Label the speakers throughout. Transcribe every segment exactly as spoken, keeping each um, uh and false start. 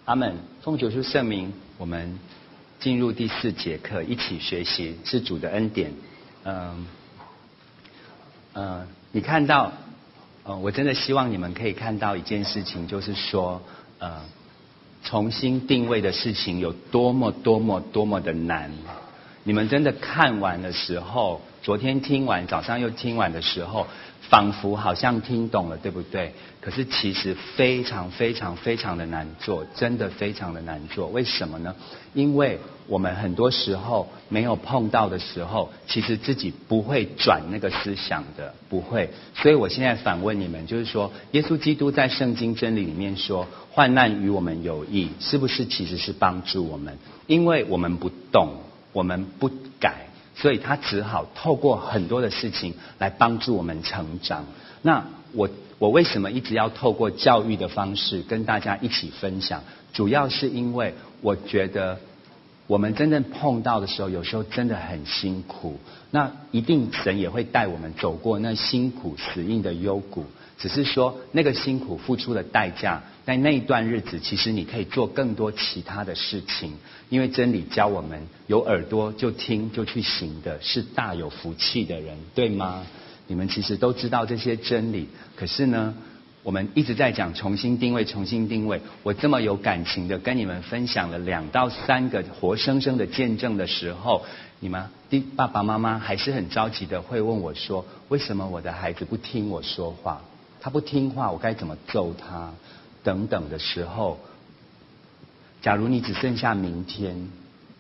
Speaker 1: 阿们。奉主书圣名，我们进入第四节课，一起学习是主的恩典。嗯，呃，你看到，呃，我真的希望你们可以看到一件事情，就是说，呃，重新定位的事情有多么多么多么的难。你们真的看完的时候，昨天听完，早上又听完的时候，仿佛好像听懂了，对不对？可是其实非常非常非常的难做，真的非常的难做。为什么呢？因为我们很多时候没有碰到的时候，其实自己不会转那个思想的，不会。所以我现在反问你们，就是说，耶稣基督在圣经真理里面说，患难与我们有益，是不是其实是帮助我们？因为我们不动，我们不改，所以他只好透过很多的事情来帮助我们成长。那我我为什么一直要透过教育的方式跟大家一起分享？主要是因为我觉得我们真正碰到的时候，有时候真的很辛苦。那一定神也会带我们走过那辛苦死硬的幽谷，只是说那个辛苦付出的代价，在那一段日子，其实你可以做更多其他的事情。因为真理教我们，有耳朵就听就去行的，是大有福气的人，对吗？你们其实都知道这些真理，可是呢，我们一直在讲重新定位，重新定位。我这么有感情的跟你们分享了两到三个活生生的见证的时候，你们爸爸妈妈还是很着急的会问我说，为什么我的孩子不听我说话？他不听话，我该怎么揍他？等等的时候，假如你只剩下明天，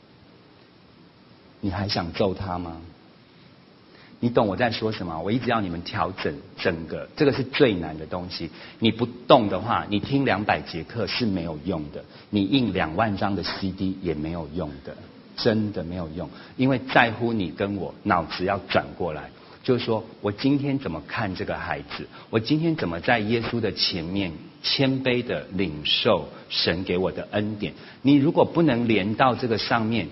Speaker 1: 你还想揍他吗？你懂我在说什么？我一直要你们调整整个，这个是最难的东西。你不动的话，你听两百节课是没有用的，你印两万张的 C D 也没有用的，真的没有用。因为在乎你跟我脑子要转过来，就是说我今天怎么看这个孩子，我今天怎么在耶稣的前面谦卑的领受神给我的恩典。你如果不能连到这个上面，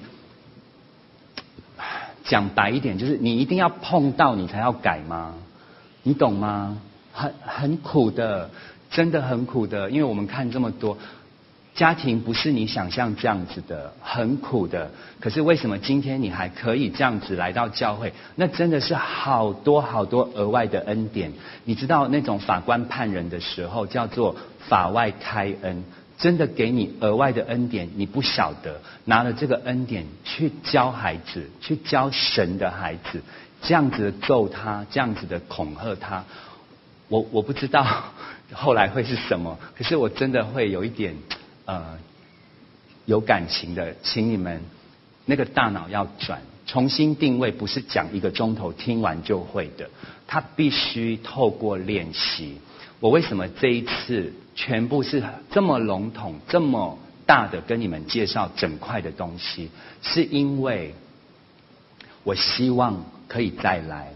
Speaker 1: 讲白一点，就是你一定要碰到你才要改吗？你懂吗？很很苦的，真的很苦的。因为我们看这么多家庭，不是你想象这样子的，很苦的。可是为什么今天你还可以这样子来到教会？那真的是好多好多额外的恩典。你知道那种法官判人的时候叫做法外开恩，真的给你额外的恩典，你不晓得，拿了这个恩典去教孩子，去教神的孩子，这样子的揍他，这样子的恐吓他，我我不知道后来会是什么，可是我真的会有一点呃有感情的，请你们那个大脑要转，重新定位，不是讲一个钟头听完就会的，他必须透过练习。我为什么这一次全部是这么笼统、这么大的跟你们介绍整块的东西？是因为我希望可以再来。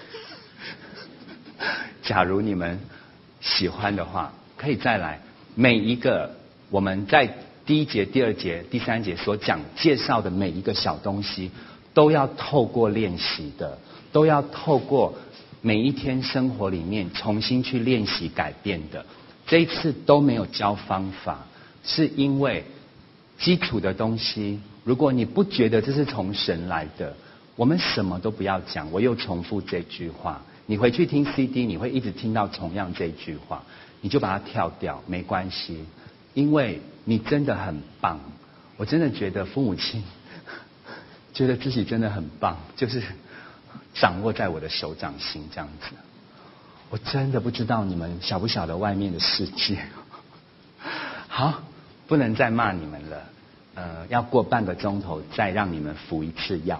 Speaker 1: 假如你们喜欢的话，可以再来。每一个我们在第一节、第二节、第三节所讲介绍的每一个小东西，都要透过练习的，都要透过每一天生活里面重新去练习改变的。这一次都没有教方法，是因为基础的东西，如果你不觉得这是从神来的，我们什么都不要讲。我又重复这句话，你回去听 C D， 你会一直听到同样这句话，你就把它跳掉，没关系，因为你真的很棒。我真的觉得父母亲觉得自己真的很棒，就是掌握在我的手掌心这样子。我真的不知道你们晓不晓得外面的世界。好，不能再骂你们了，呃，要过半个钟头再让你们服一次药。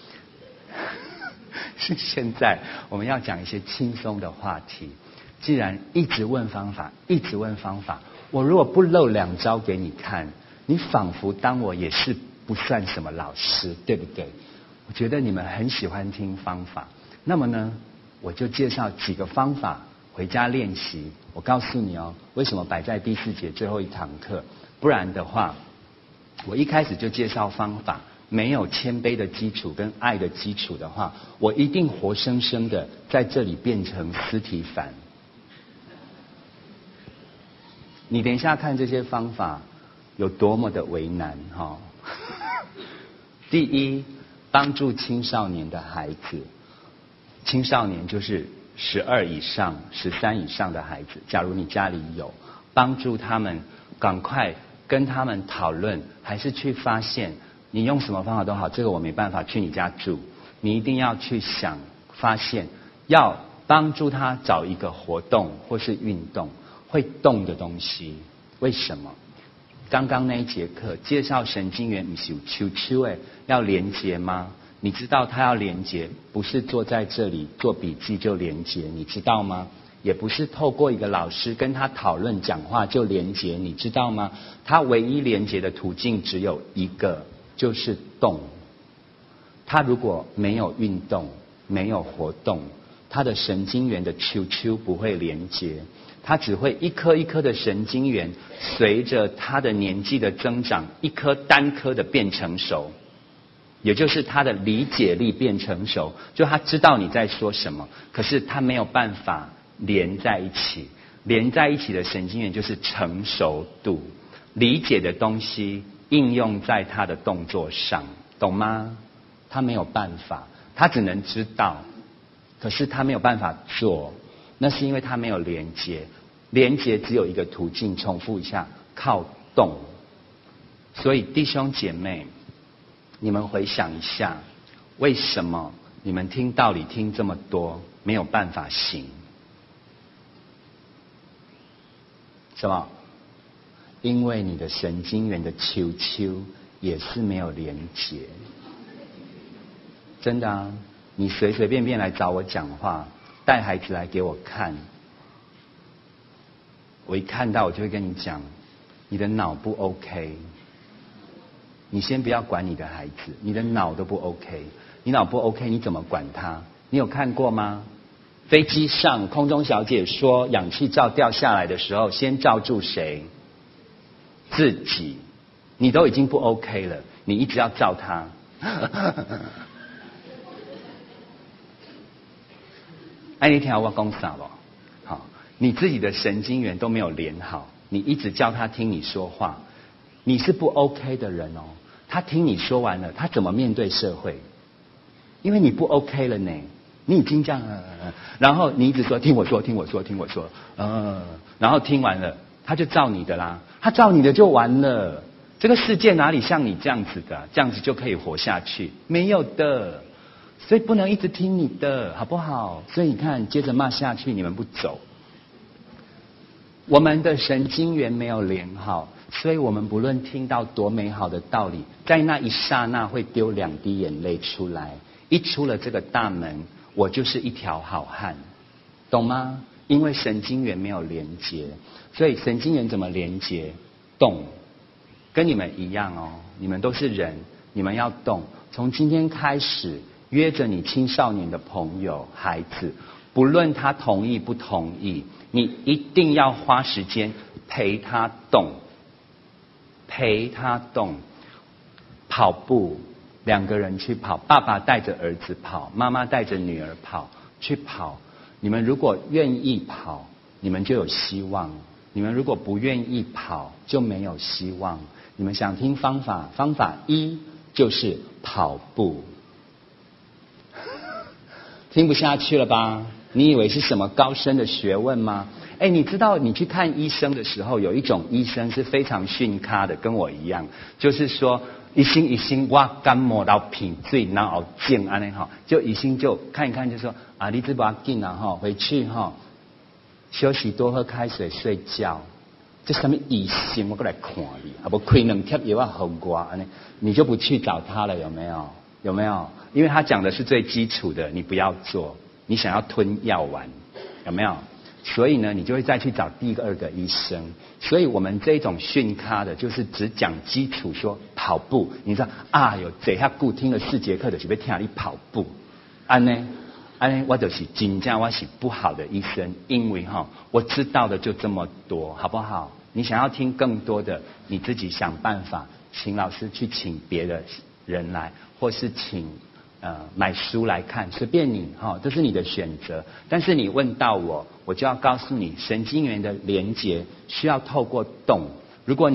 Speaker 1: 是现在我们要讲一些轻松的话题。既然一直问方法，一直问方法，我如果不露两招给你看，你仿佛当我也是不算什么老师，对不对？我觉得你们很喜欢听方法，那么呢，我就介绍几个方法回家练习。我告诉你哦，为什么摆在第四节最后一堂课？不然的话，我一开始就介绍方法，没有谦卑的基础跟爱的基础的话，我一定活生生的在这里变成司提反。你等一下看这些方法， 有多么的为难哈。第一，帮助青少年的孩子，青少年就是十二以上、十三以上的孩子，假如你家里有，帮助他们赶快跟他们讨论，还是去发现，你用什么方法都好，这个我没办法去你家住，你一定要去想发现，要帮助他找一个活动或是运动会动的东西。为什么？刚刚那一节课介绍神经元不是有球球诶，要连结吗？你知道他要连结，不是坐在这里做笔记就连结，你知道吗？也不是透过一个老师跟他讨论讲话就连结，你知道吗？他唯一连结的途径只有一个，就是动。他如果没有运动，没有活动，他的神经元的球球不会连结，他只会一颗一颗的神经元随着他的年纪的增长，一颗单颗的变成熟，也就是他的理解力变成熟，就他知道你在说什么，可是他没有办法连在一起。连在一起的神经元就是成熟度，理解的东西应用在他的动作上，懂吗？他没有办法，他只能知道，可是他没有办法做，那是因为他没有连接。连接只有一个途径，重复一下，靠动。所以弟兄姐妹，你们回想一下，为什么你们听道理听这么多，没有办法行？什么？因为你的神经元的球球也是没有连接。真的啊，你随随便便来找我讲话，带孩子来给我看，我一看到我就会跟你讲，你的脑不 OK。你先不要管你的孩子，你的脑都不 OK， 你脑不 OK， 你怎么管他？你有看过吗？飞机上空中小姐说，氧气罩掉下来的时候，先罩住谁？自己。你都已经不 OK 了，你一直要罩他。哎，你听我讲啥不？好，你自己的神经元都没有连好，你一直叫他听你说话，你是不 OK 的人哦。他听你说完了，他怎么面对社会？因为你不 OK 了呢，你已经这样了，然后你一直说听我说，听我说，听我说，嗯，然后听完了，他就照你的啦，他照你的就完了。这个世界哪里像你这样子的，这样子就可以活下去？没有的。所以不能一直听你的，好不好？所以你看，接着骂下去，你们不走。我们的神经元没有连好，所以我们不论听到多美好的道理，在那一刹那会丢两滴眼泪出来。一出了这个大门，我就是一条好汉，懂吗？因为神经元没有连接，所以神经元怎么连接？动，跟你们一样哦，你们都是人，你们要动。从今天开始，约着你青少年的朋友、孩子，不论他同意不同意，你一定要花时间陪他动，陪他动。跑步，两个人去跑，爸爸带着儿子跑，妈妈带着女儿跑，去跑。你们如果愿意跑，你们就有希望；你们如果不愿意跑，就没有希望。你们想听方法？方法一就是跑步。听不下去了吧？你以为是什么高深的学问吗？哎，你知道你去看医生的时候，有一种医生是非常训咖的，跟我一样，就是说医生医生我感冒到鼻水，然后颈安尼哈，就医生就看一看就说啊，你这不要紧啊哈，回去哈休息，多喝开水，睡觉。这什么医生我过来看你，啊不开两贴药啊给我安尼，你就不去找他了，有没有？有没有？因为他讲的是最基础的，你不要做，你想要吞药丸，有没有？所以呢，你就会再去找第二个医生。所以我们这种训咖的，就是只讲基础，说跑步。你知道啊，有这下固听了四节课的，是要听你跑步。安呢，安呢，我就是真正我是不好的医生，因为哈，我知道的就这么多，好不好？你想要听更多的，你自己想办法，请老师去请别的人来，或是请。呃，买书来看，随便你哈、哦，这是你的选择。但是你问到我，我就要告诉你，神经元的连接需要透过动。如果你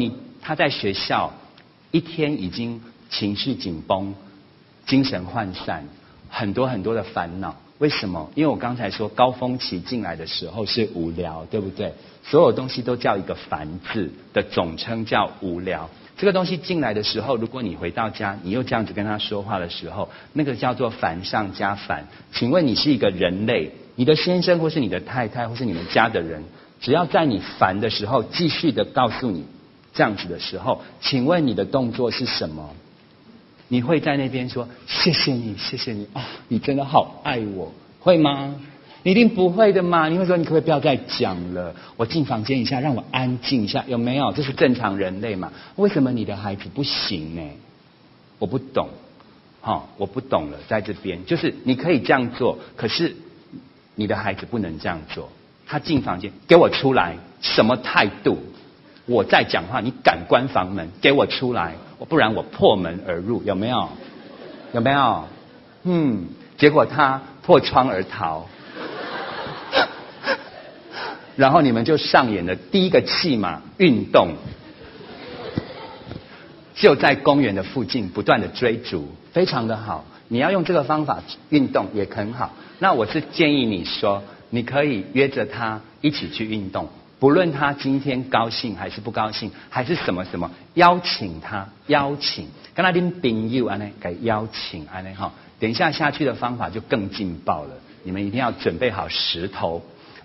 Speaker 1: 他在学校一天已经情绪紧绷、精神涣散，很多很多的烦恼。为什么？因为我刚才说高峰期进来的时候是无聊，对不对？所有东西都叫一个烦字的总称叫无聊。这个东西进来的时候，如果你回到家，你又这样子跟他说话的时候，那个叫做烦上加烦。请问你是一个人类，你的先生或是你的太太或是你们家的人，只要在你烦的时候继续的告诉你这样子的时候，请问你的动作是什么？你会在那边说谢谢你，谢谢你啊、哦，你真的好爱我，会吗？你一定不会的嘛！你会说你可不可以不要再讲了？我进房间一下，让我安静一下，有没有？这是正常人类嘛？为什么你的孩子不行呢？我不懂，哈、哦，我不懂了，在这边就是你可以这样做，可是你的孩子不能这样做。他进房间，给我出来！什么态度？我在讲话，你敢关房门？给我出来！不然我破门而入，有没有？有没有？嗯，结果他破窗而逃，然后你们就上演了第一个戏码——运动，就在公园的附近不断的追逐，非常的好。你要用这个方法运动也很好。那我是建议你说，你可以约着他一起去运动。不论他今天高兴还是不高兴，还是什么什么，邀请他，邀请，跟他拎朋友安呢，给邀请安呢哈。等一下下去的方法就更劲爆了，你们一定要准备好石头。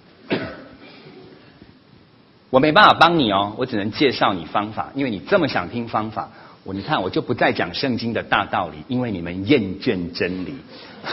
Speaker 1: 我没办法帮你哦，我只能介绍你方法，因为你这么想听方法，我你看我就不再讲圣经的大道理，因为你们厌倦真理。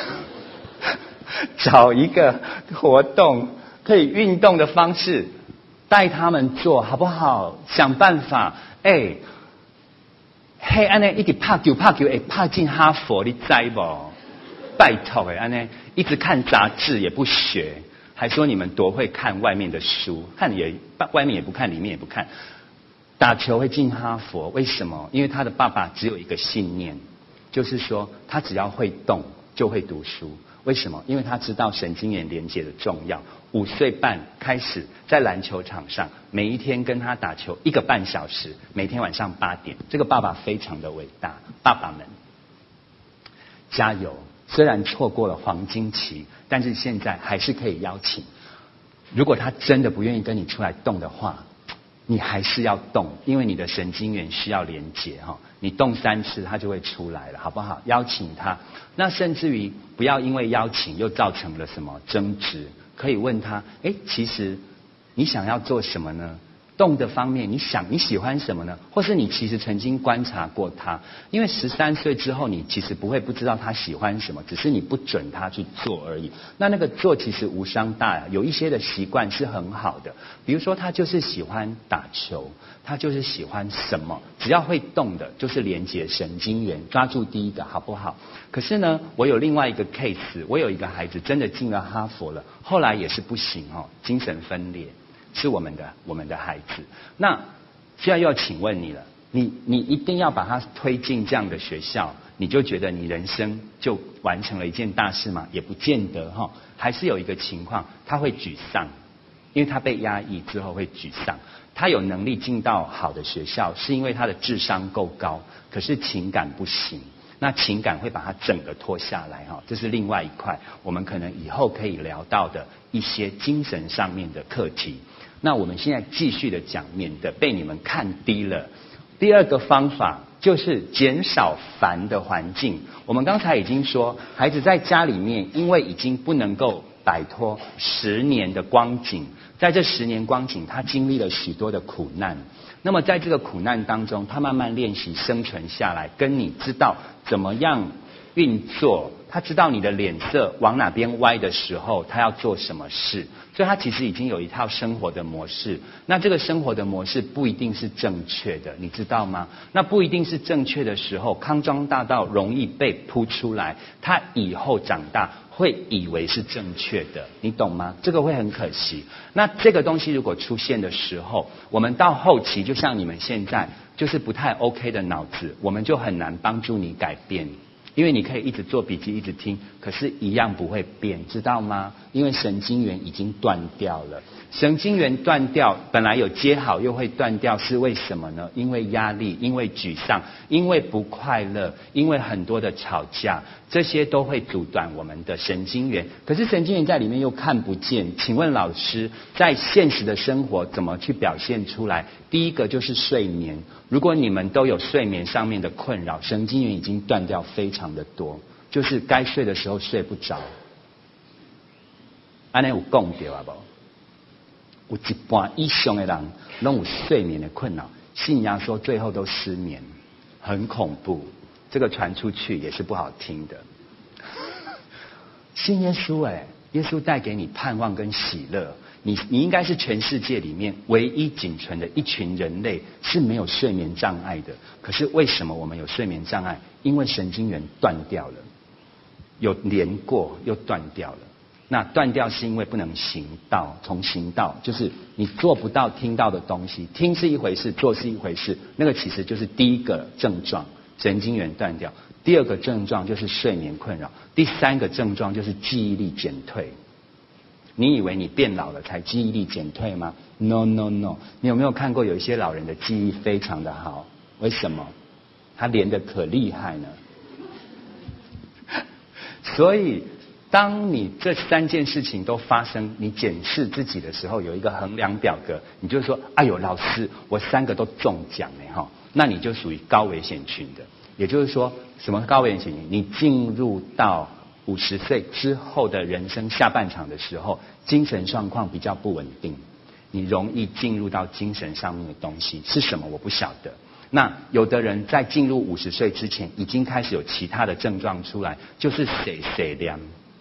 Speaker 1: 找一个活动可以运动的方式。带他们做好不好？想办法，哎、欸，嘿，安尼一直拍球拍球，哎，拍进哈佛，你知不？拜托哎，安尼一直看杂志也不学，还说你们多会看外面的书，看也外面也不看，里面也不看。打球会进哈佛，为什么？因为他的爸爸只有一个信念，就是说他只要会动就会读书。为什么？因为他知道神经元连结的重要。五岁半开始在篮球场上，每一天跟他打球一个半小时，每天晚上八点。这个爸爸非常的伟大，爸爸们加油！虽然错过了黄金期，但是现在还是可以邀请。如果他真的不愿意跟你出来动的话，你还是要动，因为你的神经元需要连结哈。你动三次，他就会出来了，好不好？邀请他，那甚至于不要因为邀请又造成了什么争执。可以问他，哎，其实你想要做什么呢？动的方面，你想你喜欢什么呢？或是你其实曾经观察过他，因为十三岁之后，你其实不会不知道他喜欢什么，只是你不准他去做而已。那那个做其实无伤大雅，有一些的习惯是很好的，比如说他就是喜欢打球，他就是喜欢什么，只要会动的，就是连接神经元，抓住第一个，好不好？可是呢，我有另外一个 case， 我有一个孩子真的进了哈佛了，后来也是不行哦，精神分裂。是我们的我们的孩子，那现在又要请问你了，你你一定要把他推进这样的学校，你就觉得你人生就完成了一件大事吗？也不见得哈、哦，还是有一个情况，他会沮丧，因为他被压抑之后会沮丧。他有能力进到好的学校，是因为他的智商够高，可是情感不行。那情感会把它整个拖下来哈，这是另外一块，我们可能以后可以聊到的一些精神上面的课题。那我们现在继续的讲，免得被你们看低了。第二个方法就是减少烦的环境。我们刚才已经说，孩子在家里面，因为已经不能够摆脱十年的光景，在这十年光景，他经历了许多的苦难。那么在这个苦难当中，他慢慢练习生存下来，跟你知道怎么样运作，他知道你的脸色往哪边歪的时候，他要做什么事，所以他其实已经有一套生活的模式。那这个生活的模式不一定是正确的，你知道吗？那不一定是正确的时候，康庄大道容易被铺出来，他以后长大会以为是正确的，你懂吗？这个会很可惜。那这个东西如果出现的时候，我们到后期就像你们现在就是不太 OK 的脑子，我们就很难帮助你改变。 因为你可以一直做笔记，一直听，可是一样不会变，知道吗？因为神经元已经断掉了。神经元断掉，本来有接好又会断掉，是为什么呢？因为压力，因为沮丧，因为不快乐，因为很多的吵架，这些都会阻断我们的神经元。可是神经元在里面又看不见，请问老师，在现实的生活怎么去表现出来？第一个就是睡眠。如果你们都有睡眠上面的困扰，神经元已经断掉非常的多，就是该睡的时候睡不着。安尼有讲到啊不？有一半以上的人都有睡眠的困扰，信仰说最后都失眠，很恐怖。这个传出去也是不好听的。信耶稣哎，耶稣带给你盼望跟喜乐。你你应该是全世界里面唯一仅存的一群人类是没有睡眠障碍的。可是为什么我们有睡眠障碍？因为神经元断掉了，有连过又断掉了。那断掉是因为不能行道，从行道就是你做不到听到的东西，听是一回事，做是一回事。那个其实就是第一个症状，神经元断掉。第二个症状就是睡眠困扰。第三个症状就是记忆力减退。你以为你变老了才记忆力减退吗 ？No No No！ 你有没有看过有一些老人的记忆非常的好？为什么？他连得可厉害呢？所以，当你这三件事情都发生，你检视自己的时候，有一个衡量表格，你就说：“哎呦，老师，我三个都中奖哎哈！”那你就属于高危险群的。也就是说，什么高危险群？你进入到五十岁之后的人生下半场的时候，精神状况比较不稳定，你容易进入到精神上面的东西是什么？我不晓得。那有的人在进入五十岁之前，已经开始有其他的症状出来，就是谁谁凉，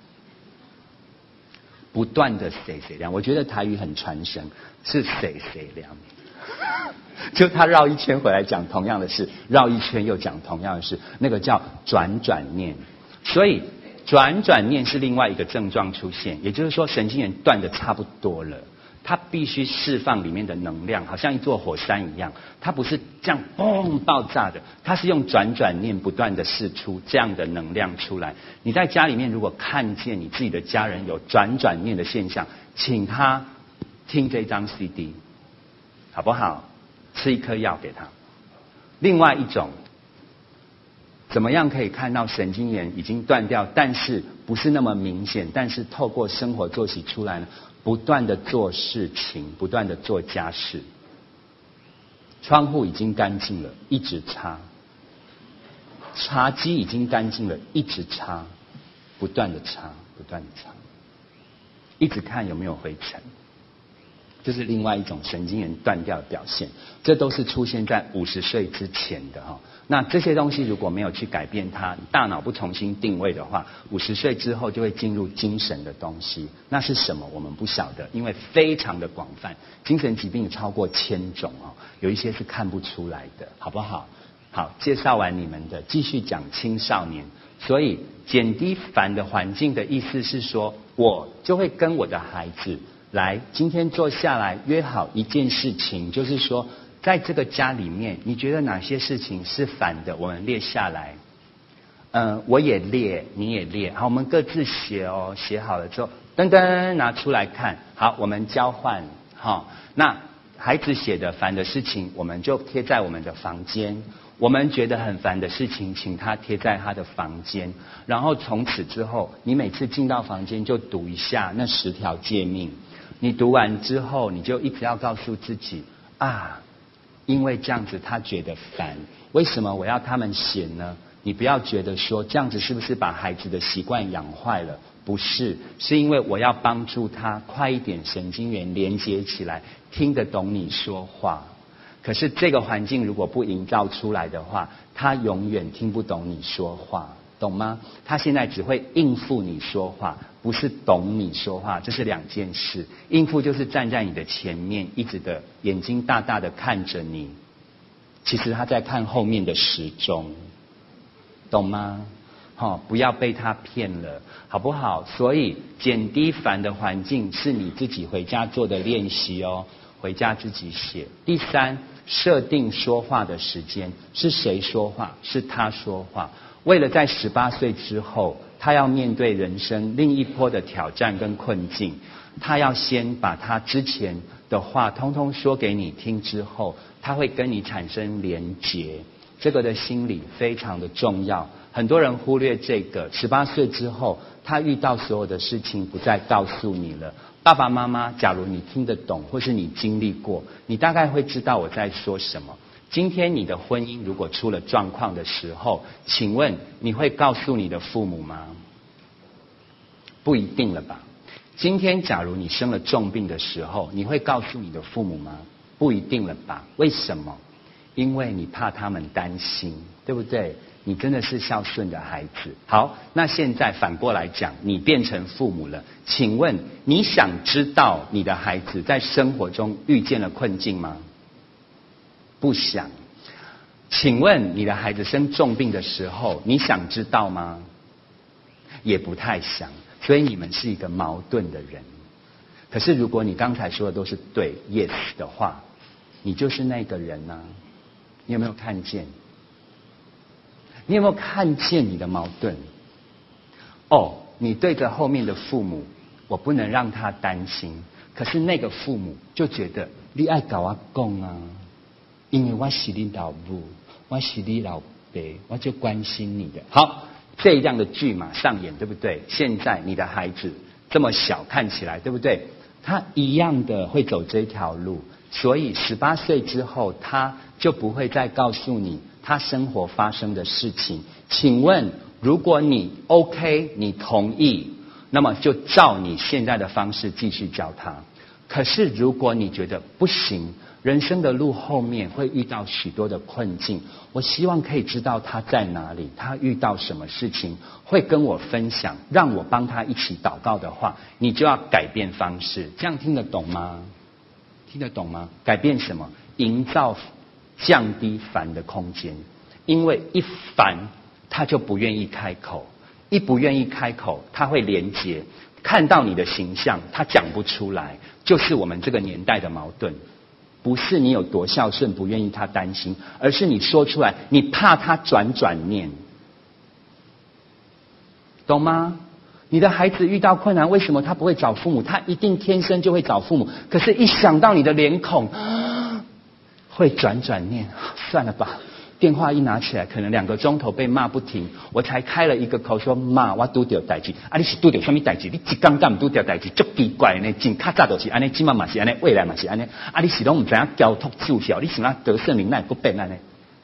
Speaker 1: 不断的谁谁凉。我觉得台语很传神，是谁谁凉。就他绕一圈回来讲同样的事，绕一圈又讲同样的事，那个叫转转念。所以转转念是另外一个症状出现，也就是说神经元断的差不多了，它必须释放里面的能量，好像一座火山一样，它不是这样嘣爆炸的，它是用转转念不断的释出这样的能量出来。你在家里面如果看见你自己的家人有转转念的现象，请他听这张 C D， 好不好？吃一颗药给他。另外一种，怎么样可以看到神经元已经断掉，但是不是那么明显，但是透过生活作息出来呢？不断的做事情，不断的做家事。窗户已经干净了，一直擦；茶几已经干净了，一直擦，不断的擦，不断的擦，一直看有没有灰尘。这是另外一种神经元断掉的表现，这都是出现在五十岁之前的哈。那这些东西如果没有去改变它，大脑不重新定位的话，五十岁之后就会进入精神的东西。那是什么？我们不晓得，因为非常的广泛，精神疾病超过千种哦，有一些是看不出来的，好不好？好，介绍完你们的，继续讲青少年。所以减低烦的环境的意思是说，我就会跟我的孩子来，今天坐下来约好一件事情，就是说，在这个家里面，你觉得哪些事情是烦的？我们列下来。嗯、呃，我也列，你也列。好，我们各自写哦。写好了之后，噔噔拿出来看。好，我们交换。好，那孩子写的烦的事情，我们就贴在我们的房间。我们觉得很烦的事情，请他贴在他的房间。然后从此之后，你每次进到房间就读一下那十条诫命。你读完之后，你就一直要告诉自己啊，因为这样子他觉得烦，为什么我要他们写呢？你不要觉得说这样子是不是把孩子的习惯养坏了？不是，是因为我要帮助他快一点神经元连接起来，听得懂你说话。可是这个环境如果不营造出来的话，他永远听不懂你说话，懂吗？他现在只会应付你说话，不是懂你说话，这是两件事。应付就是站在你的前面，一直的眼睛大大的看着你，其实他在看后面的时钟，懂吗？哦，不要被他骗了，好不好？所以减低烦的环境是你自己回家做的练习哦，回家自己写。第三，设定说话的时间，是谁说话？是他说话。 为了在十八岁之后，他要面对人生另一波的挑战跟困境，他要先把他之前的话通通说给你听之后，他会跟你产生连结。这个的心理非常的重要，很多人忽略这个。十八岁之后，他遇到所有的事情不再告诉你了。爸爸妈妈，假如你听得懂，或是你经历过，你大概会知道我在说什么。今天你的婚姻如果出了状况的时候，请问你会告诉你的父母吗？不一定了吧。今天假如你生了重病的时候，你会告诉你的父母吗？不一定了吧。为什么？因为你怕他们担心，对不对？你真的是孝顺的孩子。好，那现在反过来讲，你变成父母了，请问你想知道你的孩子在生活中遇见了困境吗？不想。请问你的孩子生重病的时候，你想知道吗？也不太想。所以你们是一个矛盾的人。可是如果你刚才说的都是对 yes 的话，你就是那个人啊。你有没有看见？你有没有看见你的矛盾？哦，你对着后面的父母，我不能让他担心。可是那个父母就觉得你爱跟我讲啊，因为我是你老母，我是你老爸，我就关心你的。好，这样的剧马上演，对不对？现在你的孩子这么小，看起来对不对？他一样的会走这条路。所以十八岁之后，他就不会再告诉你他生活发生的事情。请问，如果你 OK， 你同意，那么就照你现在的方式继续教他。可是如果你觉得不行，人生的路后面会遇到许多的困境，我希望可以知道他在哪里，他遇到什么事情，会跟我分享，让我帮他一起祷告的话，你就要改变方式。这样听得懂吗？听得懂吗？改变什么？营造降低烦的空间。因为一烦，他就不愿意开口；一不愿意开口，他会连结。看到你的形象，他讲不出来，就是我们这个年代的矛盾。不是你有多孝顺，不愿意他担心，而是你说出来，你怕他转转念，懂吗？你的孩子遇到困难，为什么他不会找父母？他一定天生就会找父母。可是，一想到你的脸孔，会转转念，算了吧。电话一拿起来，可能两个钟头被骂不停。我才开了一个口说，妈，我拄到代志。啊，你是拄到什么代志？你一刚刚拄到代志，足奇怪呢。真较早就是安尼，今晚嘛是安尼，未来嘛是安尼。啊，你是拢唔知影交托奏效，你想啊得圣灵那也不变安尼。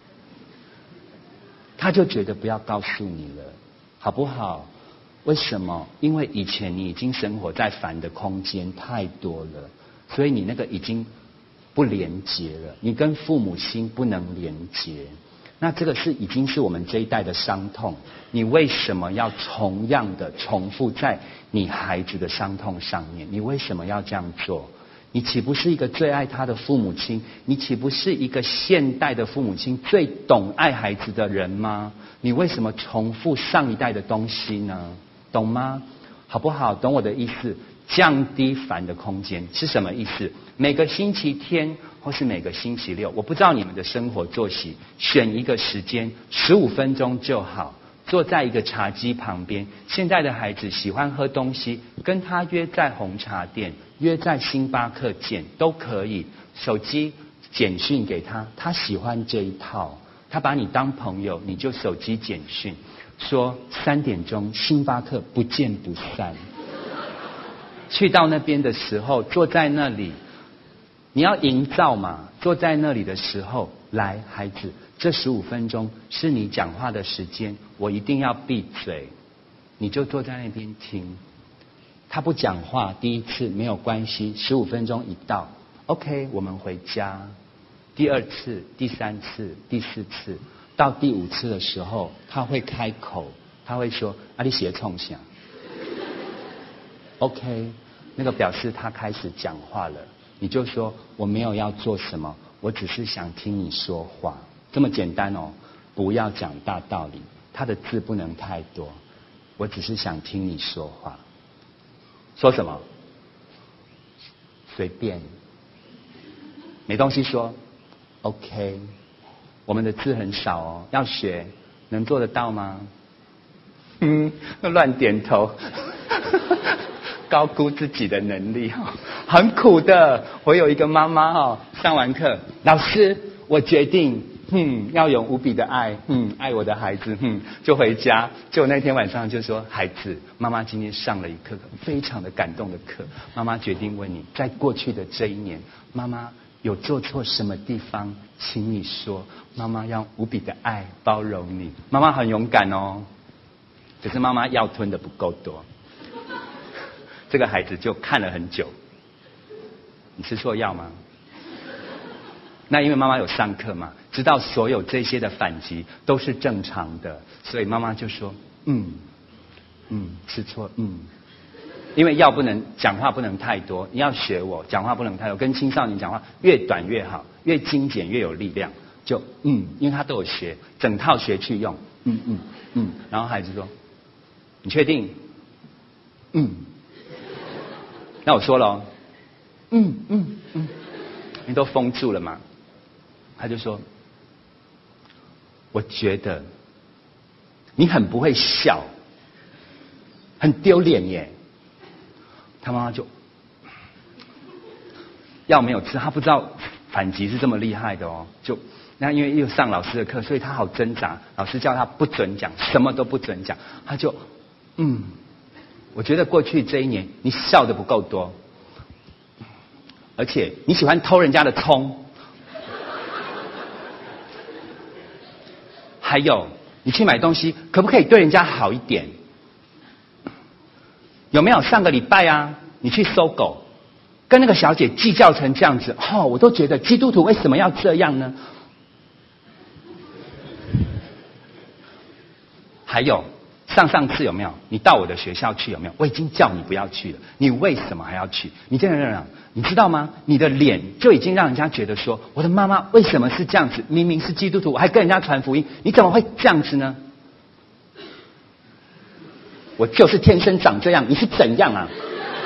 Speaker 1: 他就觉得不要告诉你了，好不好？为什么？因为以前你已经生活在烦的空间太多了，所以你那个已经不连结了，你跟父母亲不能连结。那这个是已经是我们这一代的伤痛，你为什么要同样的重复在你孩子的伤痛上面？你为什么要这样做？你岂不是一个最爱他的父母亲？你岂不是一个现代的父母亲最懂爱孩子的人吗？你为什么重复上一代的东西呢？懂吗？好不好？懂我的意思？降低烦的空间是什么意思？每个星期天或是每个星期六，我不知道你们的生活作息，选一个时间，十五分钟就好，坐在一个茶几旁边。现在的孩子喜欢喝东西，跟他约在红茶店，约在星巴克见都可以。手机简讯给他，他喜欢这一套，他把你当朋友，你就手机简讯说三点钟星巴克不见不散。去到那边的时候，坐在那里，你要营造嘛。坐在那里的时候，来，孩子，这十五分钟是你讲话的时间，我一定要闭嘴，你就坐在那边听。他不讲话，第一次没有关系，十五分钟一到 ，OK， 我们回家。第二次、第三次、第四次，到第五次的时候，他会开口，他会说：“啊，你写冲啥？” OK， 那个表示他开始讲话了，你就说我没有要做什么，我只是想听你说话，这么简单哦，不要讲大道理，他的字不能太多，我只是想听你说话。说什么？随便，没东西说 ，OK， 我们的字很少哦，要学能做得到吗？嗯，乱点头，高估自己的能力哈，很苦的。我有一个妈妈哈，上完课，老师，我决定，嗯，要有无比的爱，嗯，爱我的孩子，嗯，就回家。就那天晚上就说，孩子，妈妈今天上了一课非常的感动的课，妈妈决定问你，在过去的这一年，妈妈有做错什么地方，请你说，妈妈要无比的爱包容你。妈妈很勇敢哦。可是妈妈药吞的不够多，这个孩子就看了很久。你吃错药吗？那因为妈妈有上课嘛，知道所有这些的反击都是正常的，所以妈妈就说：“嗯，嗯，吃错，嗯。”因为药不能讲话不能太多，你要学我讲话不能太多，跟青少年讲话越短越好，越精简越有力量。就嗯，因为他都有学，整套学去用，嗯嗯嗯，然后孩子说。你确定？嗯。那我说了哦，嗯嗯嗯，你都封住了嘛？他就说，我觉得你很不会笑，很丢脸耶。他妈妈就药没有吃，他不知道反击是这么厉害的哦。就那因为又上老师的课，所以他好挣扎。老师叫他不准讲，什么都不准讲，他就。嗯，我觉得过去这一年你笑得不够多，而且你喜欢偷人家的葱，还有你去买东西可不可以对人家好一点？有没有上个礼拜啊，你去搜狗，跟那个小姐计较成这样子，哦，我都觉得基督徒为什么要这样呢？还有。上上次有没有？你到我的学校去有没有？我已经叫你不要去了，你为什么还要去？你这样这样，你知道吗？你的脸就已经让人家觉得说，我的妈妈为什么是这样子？明明是基督徒，我还跟人家传福音，你怎么会这样子呢？我就是天生长这样，你是怎样啊？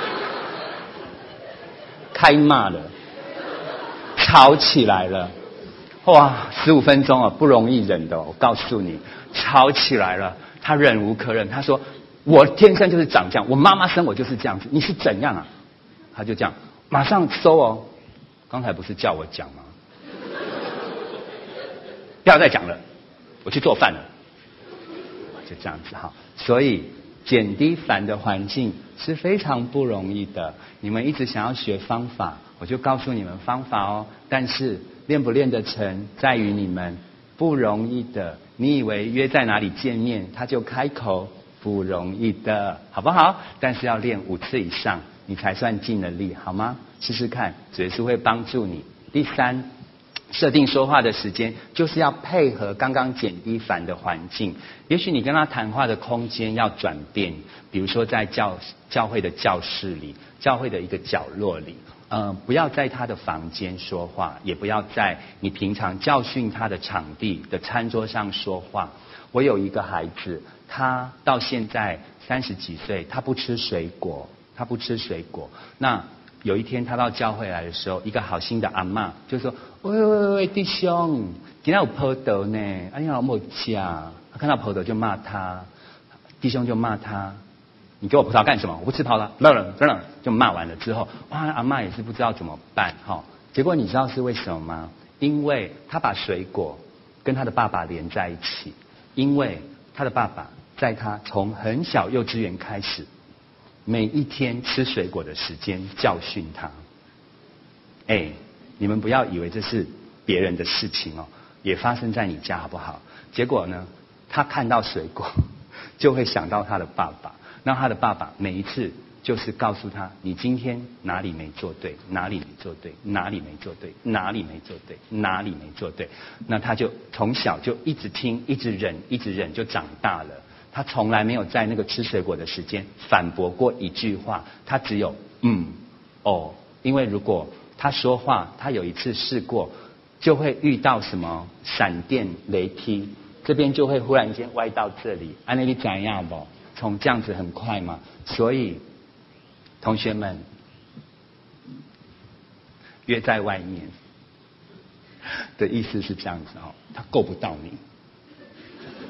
Speaker 1: 开骂了，吵起来了，哇，十五分钟啊，不容易忍的、哦，我告诉你，吵起来了。他忍无可忍，他说：“我天生就是长这样，我妈妈生我就是这样子，你是怎样啊？”他就这样，马上收哦。刚才不是叫我讲吗？不要再讲了，我去做饭了。就这样子哈，所以减低烦的环境是非常不容易的。你们一直想要学方法，我就告诉你们方法哦。但是练不练得成，在于你们。不容易的，你以为约在哪里见面他就开口，不容易的，好不好？但是要练五次以上，你才算尽了力，好吗？试试看，主耶稣会帮助你。第三，设定说话的时间，就是要配合刚刚减低烦的环境。也许你跟他谈话的空间要转变，比如说在教教会的教室里，教会的一个角落里。呃，不要在他的房间说话，也不要在你平常教训他的场地的餐桌上说话。我有一个孩子，他到现在三十几岁，他不吃水果，他不吃水果。那有一天他到教会来的时候，一个好心的阿嬷就说：“喂喂喂，弟兄，今天有葡萄呢，哎呀，没吃啊。”他看到葡萄就骂他，弟兄就骂他。你给我葡萄干什么？我不吃葡萄，扔了扔了，就骂完了之后，哇，阿嬷也是不知道怎么办哈、哦。结果你知道是为什么吗？因为他把水果跟他的爸爸连在一起，因为他的爸爸在他从很小幼稚园开始，每一天吃水果的时间教训他。哎，你们不要以为这是别人的事情哦，也发生在你家好不好？结果呢，他看到水果就会想到他的爸爸。那他的爸爸每一次就是告诉他，你今天哪里没做对，哪里没做对，哪里没做对，哪里没做对，哪里没做对。那他就从小就一直听，一直忍，一直忍，就长大了。他从来没有在那个吃水果的时间反驳过一句话，他只有嗯哦。因为如果他说话，他有一次试过，就会遇到什么闪电雷劈，这边就会忽然间歪到这里，安那你怎样不？从这样子很快嘛，所以同学们约在外面的意思是这样子哦，他够不到你。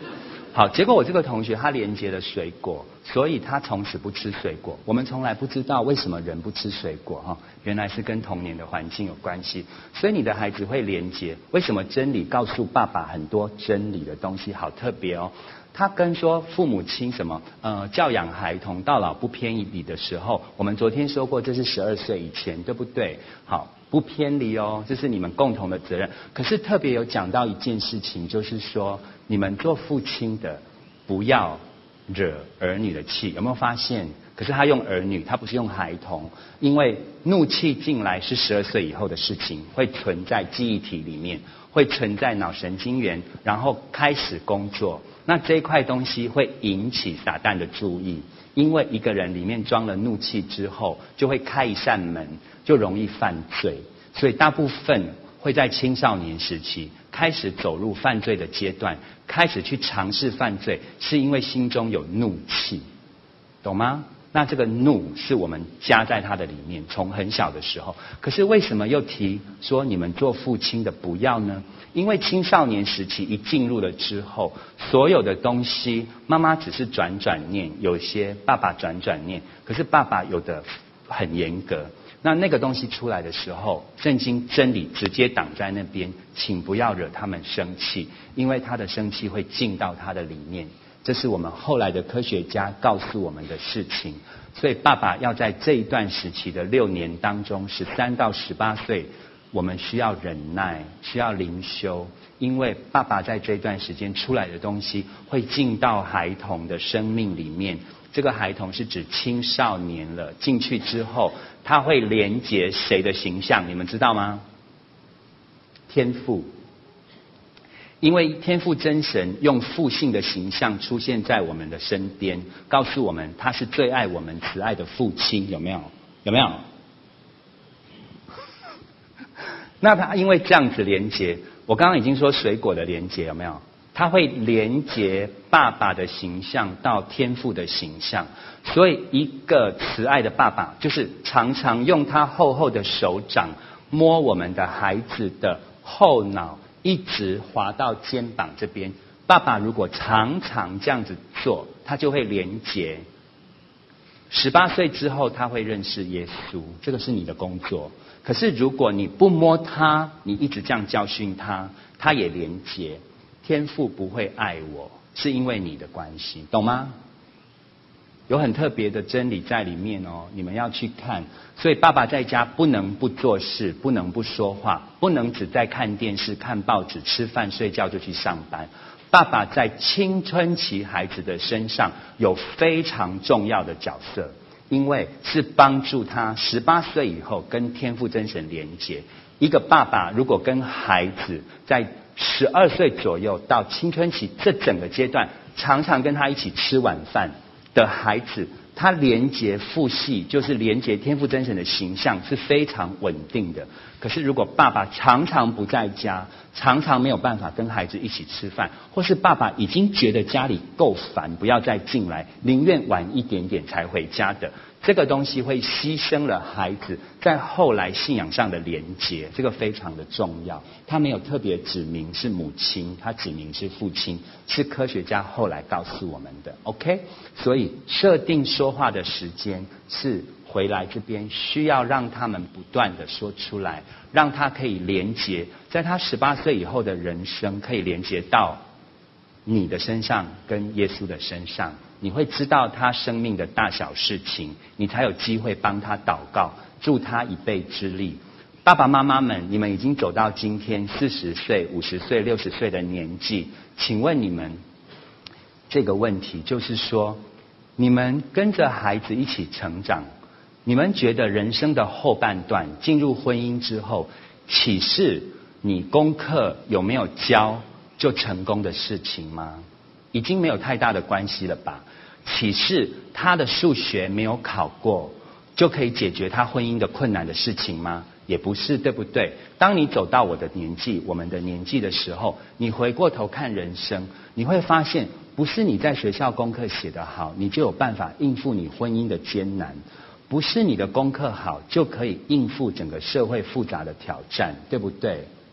Speaker 1: 好，结果我这个同学他连接了水果，所以他从此不吃水果。我们从来不知道为什么人不吃水果哈，原来是跟童年的环境有关系。所以你的孩子会连接，为什么真理告诉爸爸很多真理的东西，好特别哦。他跟说父母亲什么呃教养孩童到老不偏离的时候，我们昨天说过这是十二岁以前，对不对？好，不偏离哦，这是你们共同的责任。可是特别有讲到一件事情，就是说你们做父亲的不要惹儿女的气，有没有发现？可是他用儿女，他不是用孩童，因为怒气进来是十二岁以后的事情，会存在记忆体里面，会存在脑神经元，然后开始工作。那这一块东西会引起撒旦的注意，因为一个人里面装了怒气之后，就会开一扇门，就容易犯罪。所以大部分会在青少年时期开始走入犯罪的阶段，开始去尝试犯罪，是因为心中有怒气，懂吗？那这个怒是我们加在他的里面，从很小的时候。可是为什么又提说你们做父亲的不要呢？因为青少年时期一进入了之后，所有的东西妈妈只是转转念，有些爸爸转转念，可是爸爸有的很严格。那那个东西出来的时候，圣经真理直接挡在那边，请不要惹他们生气，因为他的生气会进到他的里面。这是我们后来的科学家告诉我们的事情。所以爸爸要在这一段时期的六年当中，十三到十八岁，我们需要忍耐，需要灵修，因为爸爸在这段时间出来的东西会进到孩童的生命里面。这个孩童是指青少年了，进去之后他会连结谁的形象，你们知道吗？天父。因为天父真神用父性的形象出现在我们的身边，告诉我们他是最爱我们慈爱的父亲，有没有？有没有？那他因为这样子连结，我刚刚已经说水果的连结，有没有？他会连结爸爸的形象到天父的形象，所以一个慈爱的爸爸就是常常用他厚厚的手掌摸我们的孩子的后脑，一直滑到肩膀这边。爸爸如果常常这样子做，他就会连结。十八岁之后他会认识耶稣，这个是你的工作。可是如果你不摸他，你一直这样教训他，他也连结。天父不会爱我，是因为你的关系，懂吗？有很特别的真理在里面哦，你们要去看。所以爸爸在家不能不做事，不能不说话，不能只在看电视、看报纸、吃饭、睡觉就去上班。爸爸在青春期孩子的身上有非常重要的角色，因为是帮助他十八岁以后跟天父真神连结。一个爸爸如果跟孩子在十二岁左右到青春期这整个阶段，常常跟他一起吃晚饭的孩子，他连结父系，就是连结天父真神的形象是非常稳定的。可是如果爸爸常常不在家，常常没有办法跟孩子一起吃饭，或是爸爸已经觉得家里够烦，不要再进来，宁愿晚一点点才回家的，这个东西会牺牲了孩子在后来信仰上的连结，这个非常的重要。他没有特别指明是母亲，他指明是父亲，是科学家后来告诉我们的。 OK， 所以设定说话的时间是回来这边需要让他们不断的说出来，让他可以连结，在他十八岁以后的人生可以连结到你的身上跟耶稣的身上，你会知道他生命的大小事情，你才有机会帮他祷告，助他一臂之力。爸爸妈妈们，你们已经走到今天四十岁、五十岁、六十岁的年纪，请问你们这个问题，就是说你们跟着孩子一起成长，你们觉得人生的后半段进入婚姻之后，岂是你功课有没有教就成功的事情吗？已经没有太大的关系了吧？岂是他的数学没有考过就可以解决他婚姻的困难的事情吗？也不是，对不对？当你走到我的年纪，我们的年纪的时候，你回过头看人生，你会发现不是你在学校功课写得好你就有办法应付你婚姻的艰难，不是你的功课好就可以应付整个社会复杂的挑战，对不对？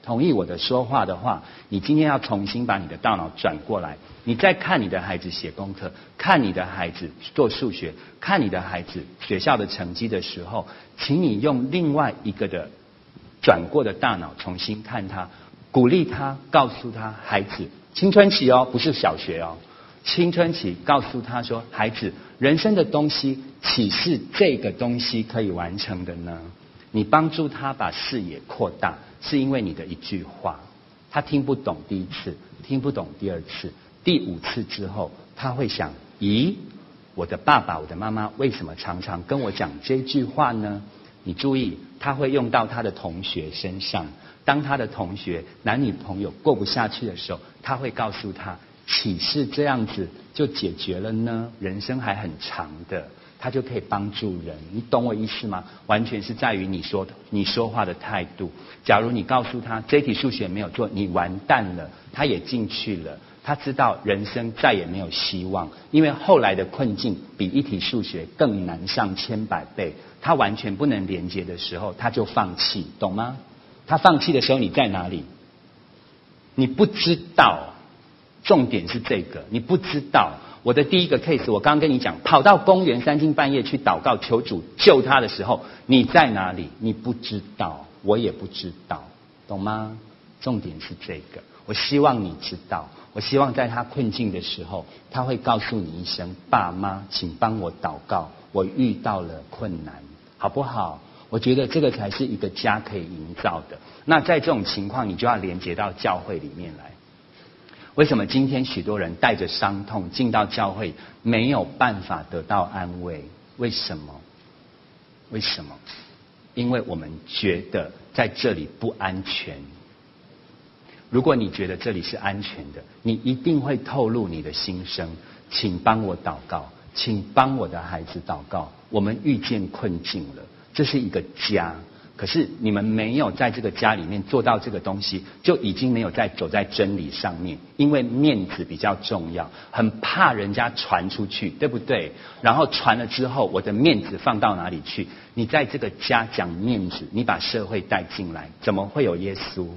Speaker 1: 同意我的说话的话，你今天要重新把你的大脑转过来，你再看你的孩子写功课，看你的孩子做数学，看你的孩子学校的成绩的时候，请你用另外一个的转过的大脑重新看他，鼓励他，告诉他，孩子，青春期哦，不是小学哦，青春期告诉他说，孩子，人生的东西岂是这个东西可以完成的呢？你帮助他把视野扩大，是因为你的一句话，他听不懂第一次，听不懂第二次，第五次之后，他会想，咦，我的爸爸我的妈妈为什么常常跟我讲这句话呢？你注意，他会用到他的同学身上，当他的同学男女朋友过不下去的时候，他会告诉他，岂是这样子就解决了呢？人生还很长的，他就可以帮助人。你懂我意思吗？完全是在于你说你说话的态度。假如你告诉他这题数学没有做，你完蛋了，他也进去了，他知道人生再也没有希望，因为后来的困境比一题数学更难上千百倍，他完全不能连接的时候，他就放弃，懂吗？他放弃的时候，你在哪里？你不知道。重点是这个，你不知道。我的第一个 case， 我刚刚跟你讲，跑到公园三更半夜去祷告求主救他的时候，你在哪里？你不知道，我也不知道，懂吗？重点是这个，我希望你知道，我希望在他困境的时候，他会告诉你一声，爸妈，请帮我祷告，我遇到了困难，好不好？我觉得这个才是一个家可以营造的。那在这种情况，你就要连接到教会里面来。为什么今天许多人带着伤痛进到教会，没有办法得到安慰？为什么？为什么？因为我们觉得在这里不安全。如果你觉得这里是安全的，你一定会透露你的心声，请帮我祷告，请帮我的孩子祷告。我们遇见困境了，这是一个家。可是你们没有在这个家里面做到这个东西，就已经没有在走在真理上面，因为面子比较重要，很怕人家传出去，对不对？然后传了之后，我的面子放到哪里去？你在这个家讲面子，你把社会带进来，怎么会有耶稣？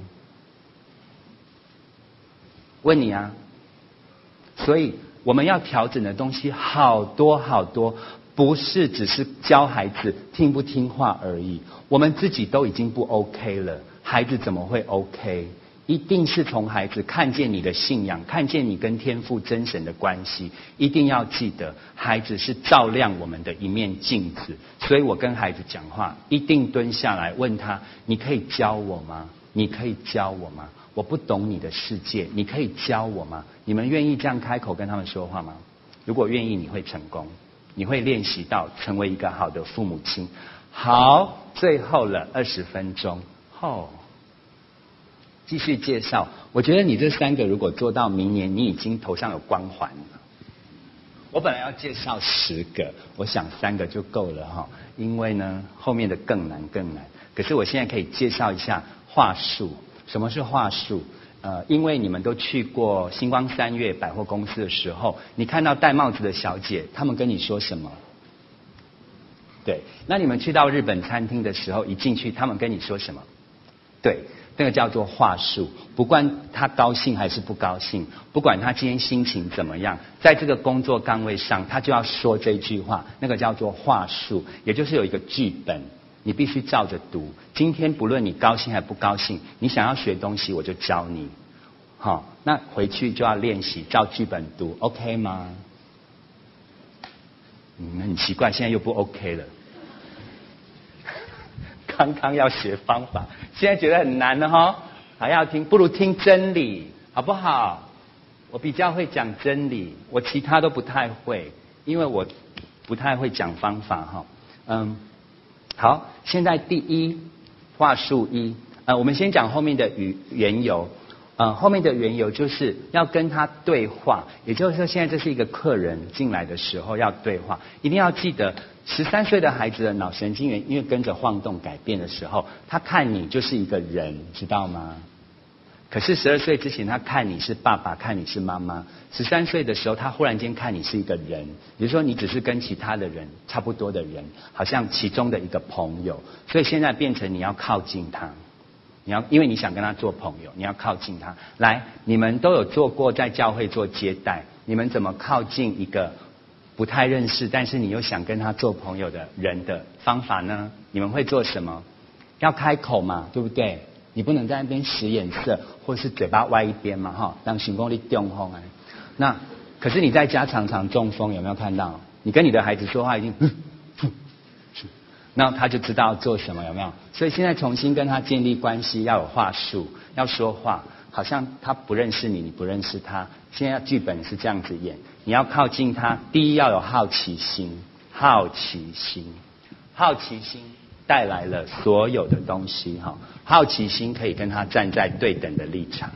Speaker 1: 问你啊！所以我们要调整的东西好多好多。不是只是教孩子听不听话而已，我们自己都已经不 OK 了，孩子怎么会 OK？ 一定是从孩子看见你的信仰，看见你跟天父真神的关系，一定要记得，孩子是照亮我们的一面镜子。所以我跟孩子讲话，一定蹲下来问他：你可以教我吗？你可以教我吗？我不懂你的世界，你可以教我吗？你们愿意这样开口跟他们说话吗？如果愿意，你会成功。你会练习到成为一个好的父母亲。好，最后了二十分钟，哦，继续介绍。我觉得你这三个如果做到明年，你已经头上有光环了。我本来要介绍十个，我想三个就够了哈，因为呢后面的更难更难。可是我现在可以介绍一下话术。什么是话术？呃，因为你们都去过星光三月百货公司的时候，你看到戴帽子的小姐，她们跟你说什么？对，那你们去到日本餐厅的时候，一进去，他们跟你说什么？对，那个叫做话术。不管他高兴还是不高兴，不管他今天心情怎么样，在这个工作岗位上，他就要说这句话，那个叫做话术，也就是有一个剧本。你必须照着读。今天不论你高兴还不高兴，你想要学东西，我就教你。好，那回去就要练习照剧本读 ，OK 吗？你们很奇怪，现在又不 OK 了。刚刚要学方法，现在觉得很难了哈，还要听，不如听真理，好不好？我比较会讲真理，我其他都不太会，因为我不太会讲方法哈。嗯。好，现在第一话术一，呃，我们先讲后面的语缘由，呃，后面的缘由就是要跟他对话，也就是说，现在这是一个客人进来的时候要对话，一定要记得，十三岁的孩子的脑神经元因为跟着晃动改变的时候，他看你就是一个人，知道吗？可是十二岁之前，他看你是爸爸，看你是妈妈；十三岁的时候，他忽然间看你是一个人，比如说你只是跟其他的人差不多的人，好像其中的一个朋友。所以现在变成你要靠近他， 你要因为你想跟他做朋友，你要靠近他。来，你们都有做过在教会做接待，你们怎么靠近一个不太认识，但是你又想跟他做朋友的人的方法呢？你们会做什么？要开口嘛，对不对？你不能在那边使眼色，或是嘴巴歪一边嘛，哈，让行功力中风啊。那可是你在家常常中风，有没有看到？你跟你的孩子说话已经，那他就知道做什么，有没有？所以现在重新跟他建立关系，要有话术，要说话，好像他不认识你，你不认识他。现在剧本是这样子演，你要靠近他，第一要有好奇心，好奇心，好奇心带来了所有的东西哈。好奇心可以跟他站在对等的立场，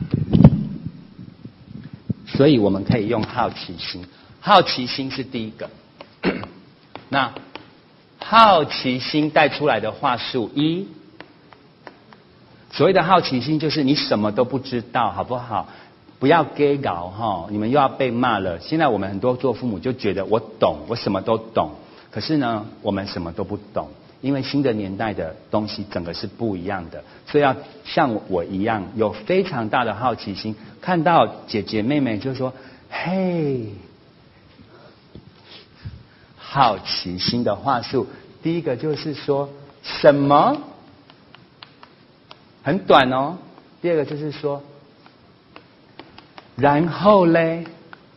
Speaker 1: 所以我们可以用好奇心。好奇心是第一个。那好奇心带出来的话术一，所谓的好奇心就是你什么都不知道，好不好？不要 gay 搞哈，你们又要被骂了。现在我们很多做父母就觉得我懂，我什么都懂，可是呢，我们什么都不懂，因为新的年代的东西整个是不一样的，所以要像我一样有非常大的好奇心，看到姐姐妹妹就说嘿。好奇心的话术，第一个就是说什么，很短哦。第二个就是说，然后嘞，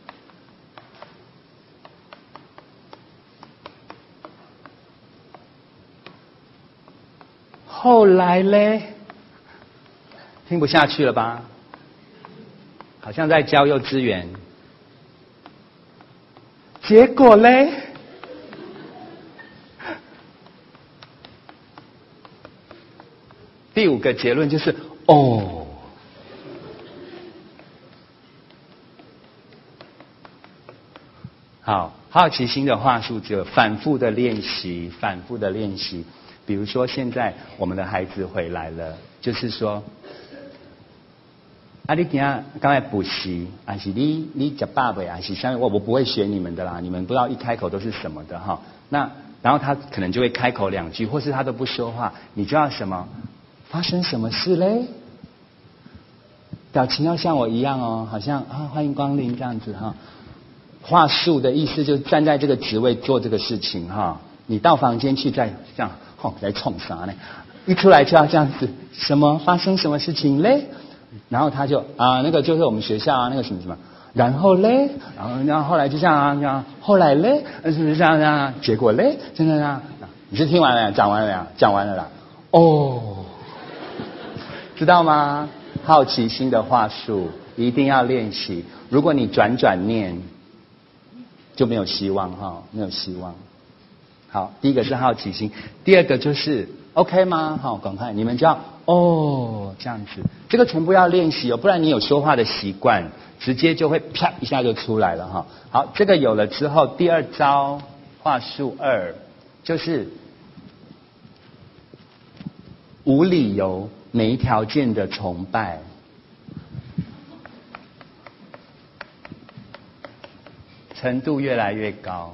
Speaker 1: 后来嘞，听不下去了吧？好像在教幼稚园。结果嘞？第五个结论就是哦，好，好奇心的话术就反复的练习，反复的练习。比如说现在我们的孩子回来了，就是说，啊，你今天刚才补习，还是你你吃饱未？还是像我我不会学你们的啦，你们不知道一开口都是什么的哈。那然后他可能就会开口两句，或是他都不说话，你就要什么？发生什么事嘞？表情要像我一样哦，好像啊欢迎光临这样子哈。话术的意思就是站在这个职位做这个事情哈。你到房间去再这样，吼来冲啥呢？一出来就要这样子，什么发生什么事情嘞？然后他就啊那个就是我们学校啊那个什么什么，然后嘞，然后然后后来就这样啊这样，后来嘞，是不是这样这样？结果嘞，真的这样？你是听完了讲完了呀？讲完了啦。哦。知道吗？好奇心的话术一定要练习。如果你转转念，就没有希望哈，没有希望。好，第一个是好奇心，第二个就是 OK 吗？好，赶快你们就要哦这样子，这个全部要练习哦，不然你有说话的习惯，直接就会啪一下就出来了哈。好，这个有了之后，第二招话术二就是无理由。没条件的崇拜，程度越来越高。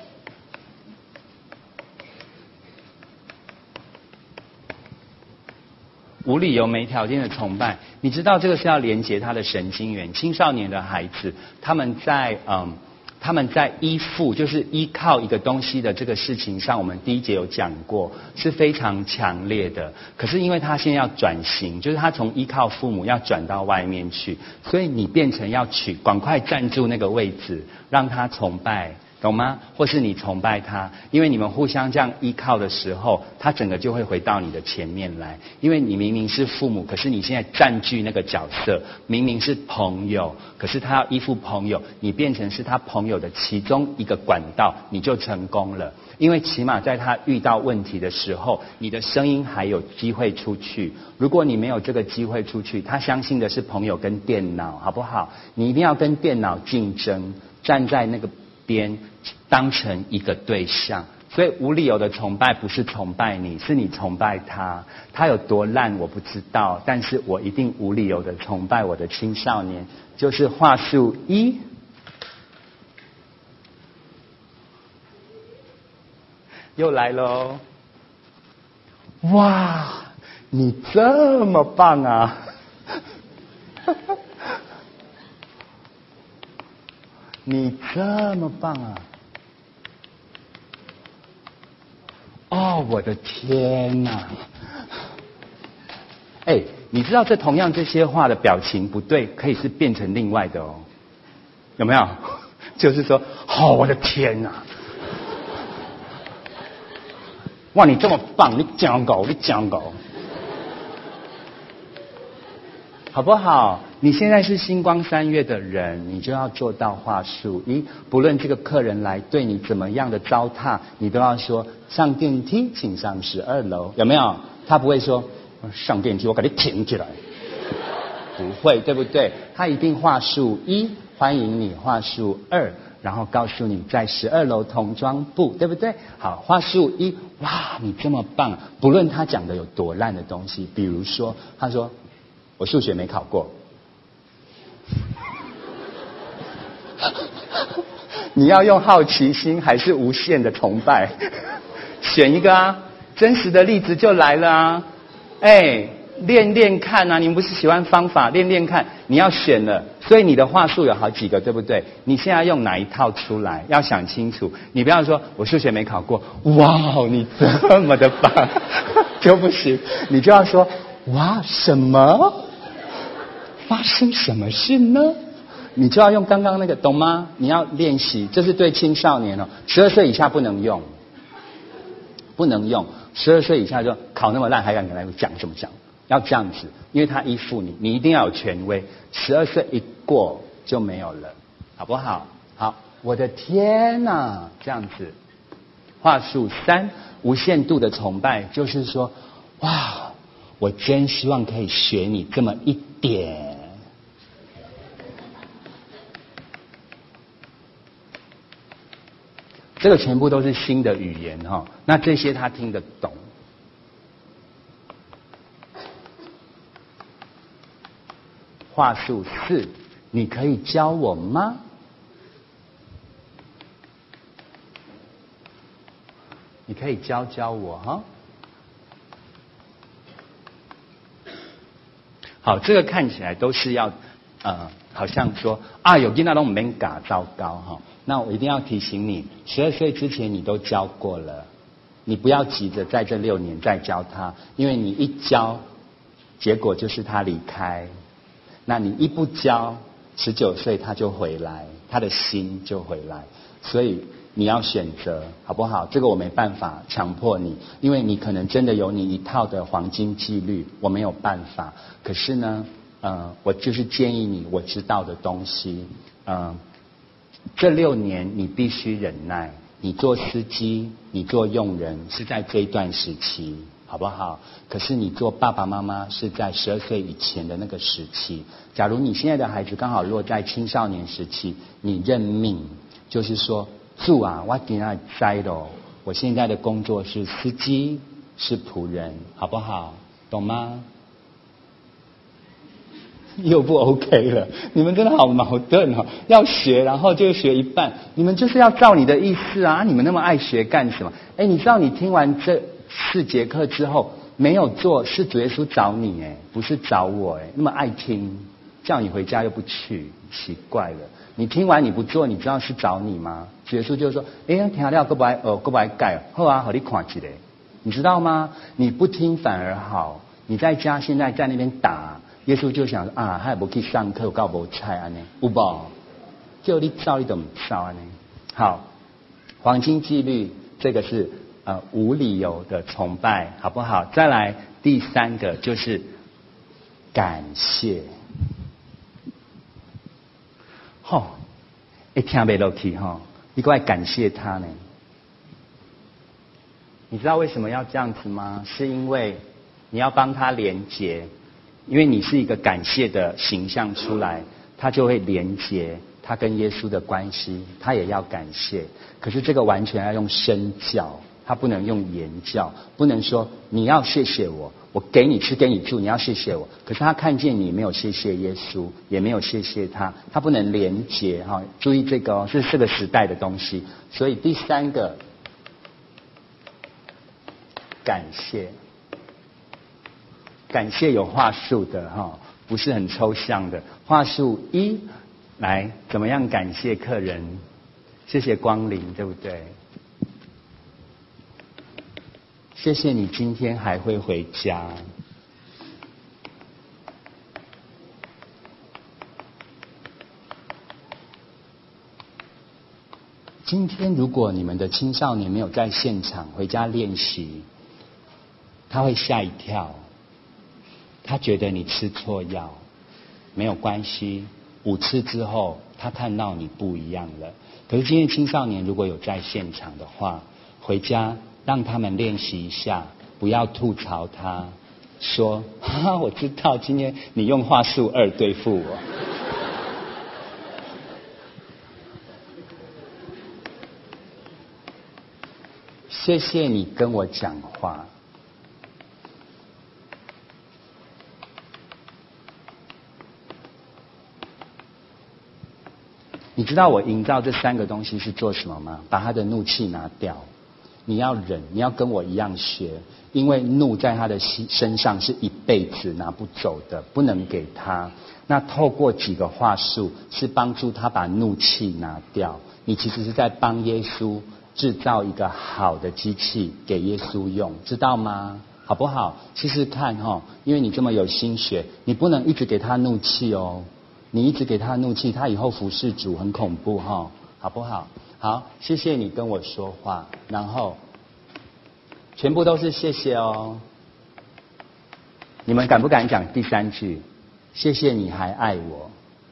Speaker 1: 无理由、没条件的崇拜，你知道这个是要连接他的神经元。青少年的孩子，他们在嗯。他们在依附，就是依靠一个东西的这个事情上，我们第一节有讲过，是非常强烈的。可是因为他现在要转型，就是他从依靠父母要转到外面去，所以你变成要取，赶快站住那个位置，让他崇拜，懂吗？或是你崇拜他，因为你们互相这样依靠的时候，他整个就会回到你的前面来。因为你明明是父母，可是你现在占据那个角色，明明是朋友，可是他要依附朋友，你变成是他朋友的其中一个管道，你就成功了。因为起码在他遇到问题的时候，你的声音还有机会出去。如果你没有这个机会出去，他相信的是朋友跟电脑，好不好？你一定要跟电脑竞争，站在那个边当成一个对象。所以无理由的崇拜不是崇拜你，是你崇拜他。他有多烂我不知道，但是我一定无理由的崇拜我的青少年。就是话术一，又来喽！哇， 你这么棒啊！你这么棒啊！哦，我的天哪！哎，你知道这同样这些话的表情不对，可以是变成另外的哦，有没有？就是说，哦，我的天哪！哇，你这么棒，你讲狗，你讲狗，好不好？你现在是星光三月的人，你就要做到话术。咦，不论这个客人来对你怎么样的糟蹋，你都要说上电梯，请上十二楼，有没有？他不会说上电梯，我给你停起来，不会，对不对？他一定话术一，欢迎你；话术二，然后告诉你在十二楼童装部，对不对？好，话术一，哇，你这么棒！不论他讲的有多烂的东西，比如说他说我数学没考过。你要用好奇心还是无限的崇拜？选一个啊，真实的例子就来了啊！哎，练练看啊！你们不是喜欢方法，练练看。你要选了，所以你的话术有好几个，对不对？你现在用哪一套出来？要想清楚。你不要说我数学没考过，哇，你这么的棒，就不行。你就要说哇，什么？发生什么事呢？你就要用刚刚那个，懂吗？你要练习，这是对青少年哦，十二岁以下不能用，不能用。十二岁以下就考那么烂，还敢跟他讲什么讲？要这样子，因为他依附你，你一定要有权威。十二岁一过就没有了，好不好？好，我的天哪，这样子。话术三，无限度的崇拜，就是说，哇，我真希望可以学你这么一点。这个全部都是新的语言哈，那这些他听得懂。话术四，你可以教我吗？你可以教教我哈。好，这个看起来都是要呃，好像说啊，有囡仔都唔免教，糟糕哈。那我一定要提醒你，十二岁之前你都教过了，你不要急着在这六年再教他，因为你一教，结果就是他离开。那你一不教，十九岁他就回来，他的心就回来。所以你要选择，好不好？这个我没办法强迫你，因为你可能真的有你一套的黄金纪律，我没有办法。可是呢，呃，我就是建议你我知道的东西，呃。这六年你必须忍耐，你做司机，你做佣人是在这一段时期，好不好？可是你做爸爸妈妈是在十二岁以前的那个时期。假如你现在的孩子刚好落在青少年时期，你认命，就是说，主啊，我今天栽了，我现在的工作是司机，是仆人，好不好？懂吗？又不 OK 了，你们真的好矛盾哦！要学，然后就学一半，你们就是要照你的意思啊！你们那么爱学干什么？哎，你知道你听完这四节课之后没有做，是主耶稣找你哎，不是找我哎，那么爱听，叫你回家又不去，奇怪了。你听完你不做，你知道是找你吗？主耶稣就说：哎，听了够不爱呃够不爱改，好啊，好你看起来，你知道吗？你不听反而好，你在家现在在那边打。耶稣就想啊，他也不去上课，搞不菜安呢，有无？就你照你都唔照安呢。好，黄金纪律这个是呃无理由的崇拜，好不好？再来第三个就是感谢。吼、哦，一听不落去哈，你过来感谢他呢？你知道为什么要这样子吗？是因为你要帮他连结。因为你是一个感谢的形象出来，他就会连结他跟耶稣的关系，他也要感谢。可是这个完全要用身教，他不能用言教，不能说你要谢谢我，我给你吃给你住，你要谢谢我。可是他看见你没有谢谢耶稣，也没有谢谢他，他不能连结哈。注意这个哦，是这个时代的东西。所以第三个，感谢。 感谢有话术的哈，不是很抽象的。话术一，来怎么样感谢客人？谢谢光临，对不对？谢谢你今天还会回家。今天如果你们的青少年没有在现场回家练习，他会吓一跳，他觉得你吃错药，没有关系，五次之后他看到你不一样了。可是今天青少年如果有在现场的话，回家让他们练习一下，不要吐槽他，说哈哈，我知道今天你用话术二对付我。谢谢你跟我讲话。你知道我营造这三个东西是做什么吗？把他的怒气拿掉。你要忍，你要跟我一样学，因为怒在他的身上是一辈子拿不走的，不能给他。那透过几个话术，是帮助他把怒气拿掉。你其实是在帮耶稣制造一个好的机器给耶稣用，知道吗？好不好？试试看哈，因为你这么有心学，你不能一直给他怒气哦。你一直给他怒气，他以后服侍主很恐怖哈，好不好？好，谢谢你跟我说话，然后全部都是谢谢哦。你们敢不敢讲第三句？谢谢你还爱我。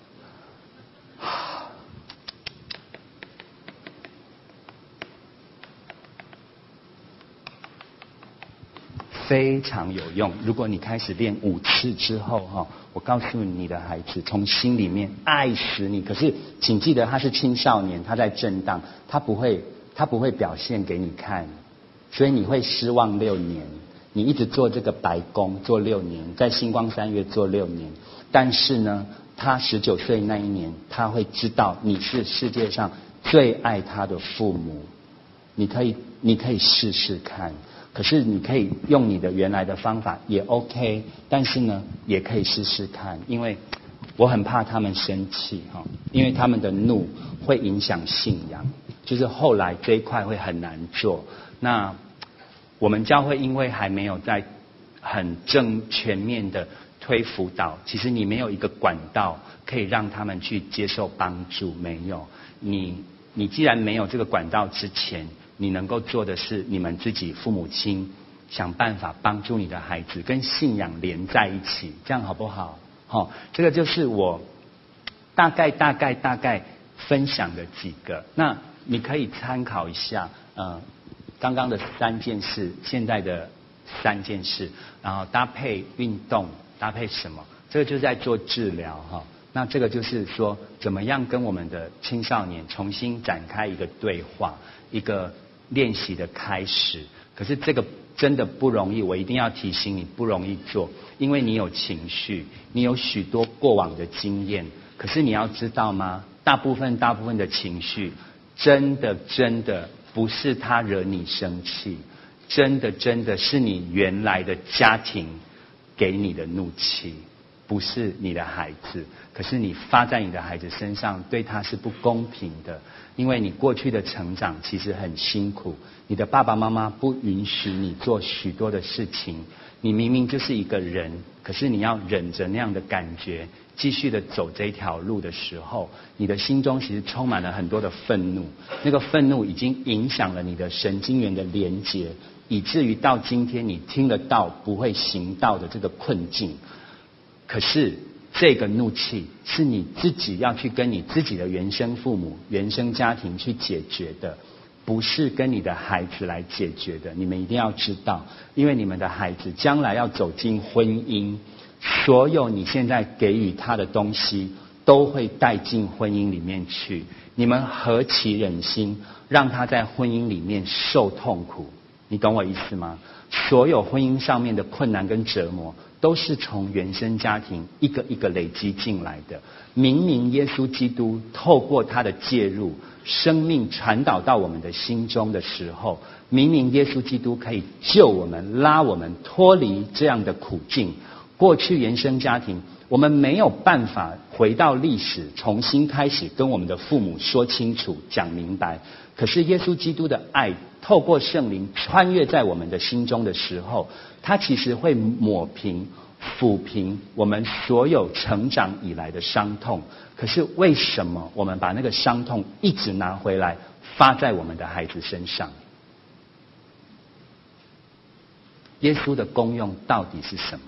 Speaker 1: 非常有用。如果你开始练五次之后哈，我告诉你，你的孩子从心里面爱死你。可是请记得他是青少年，他在震荡，他不会他不会表现给你看，所以你会失望六年。你一直做这个白工做六年，在星光三月做六年，但是呢，他十九岁那一年，他会知道你是世界上最爱他的父母。你可以你可以试试看。可是你可以用你的原来的方法也 OK， 但是呢，也可以试试看，因为我很怕他们生气哈，因为他们的怒会影响信仰，就是后来这一块会很难做。那我们教会因为还没有在很正全面的推辅导，其实你没有一个管道可以让他们去接受帮助，没有。你你既然没有这个管道之前，你能够做的是你们自己父母亲想办法帮助你的孩子跟信仰连在一起，这样好不好？好、哦，这个就是我大概大概大概分享的几个，那你可以参考一下，呃，刚刚的三件事，现在的三件事，然后搭配运动，搭配什么？这个就是在做治疗哈、哦。那这个就是说，怎么样跟我们的青少年重新展开一个对话，一个练习的开始。可是这个真的不容易，我一定要提醒你，不容易做，因为你有情绪，你有许多过往的经验。可是你要知道吗？大部分大部分的情绪，真的真的不是他惹你生气，真的真的是你原来的家庭给你的怒气。不是你的孩子，可是你发在你的孩子身上，对他是不公平的，因为你过去的成长其实很辛苦，你的爸爸妈妈不允许你做许多的事情，你明明就是一个人，可是你要忍着那样的感觉，继续的走这条路的时候，你的心中其实充满了很多的愤怒，那个愤怒已经影响了你的神经元的连结，以至于到今天你听得到不会行道的这个困境。可是这个怒气是你自己要去跟你自己的原生父母、原生家庭去解决的，不是跟你的孩子来解决的。你们一定要知道，因为你们的孩子将来要走进婚姻，所有你现在给予他的东西都会带进婚姻里面去。你们何其忍心让他在婚姻里面受痛苦？你懂我意思吗？所有婚姻上面的困难跟折磨都是从原生家庭一个一个累积进来的。明明耶稣基督透过他的介入，生命传导到我们的心中的时候，明明耶稣基督可以救我们，拉我们脱离这样的苦境。过去原生家庭，我们没有办法回到历史，重新开始跟我们的父母说清楚、讲明白。可是耶稣基督的爱透过圣灵穿越在我们的心中的时候，它其实会抹平、抚平我们所有成长以来的伤痛。可是为什么我们把那个伤痛一直拿回来发在我们的孩子身上？耶稣的功用到底是什么？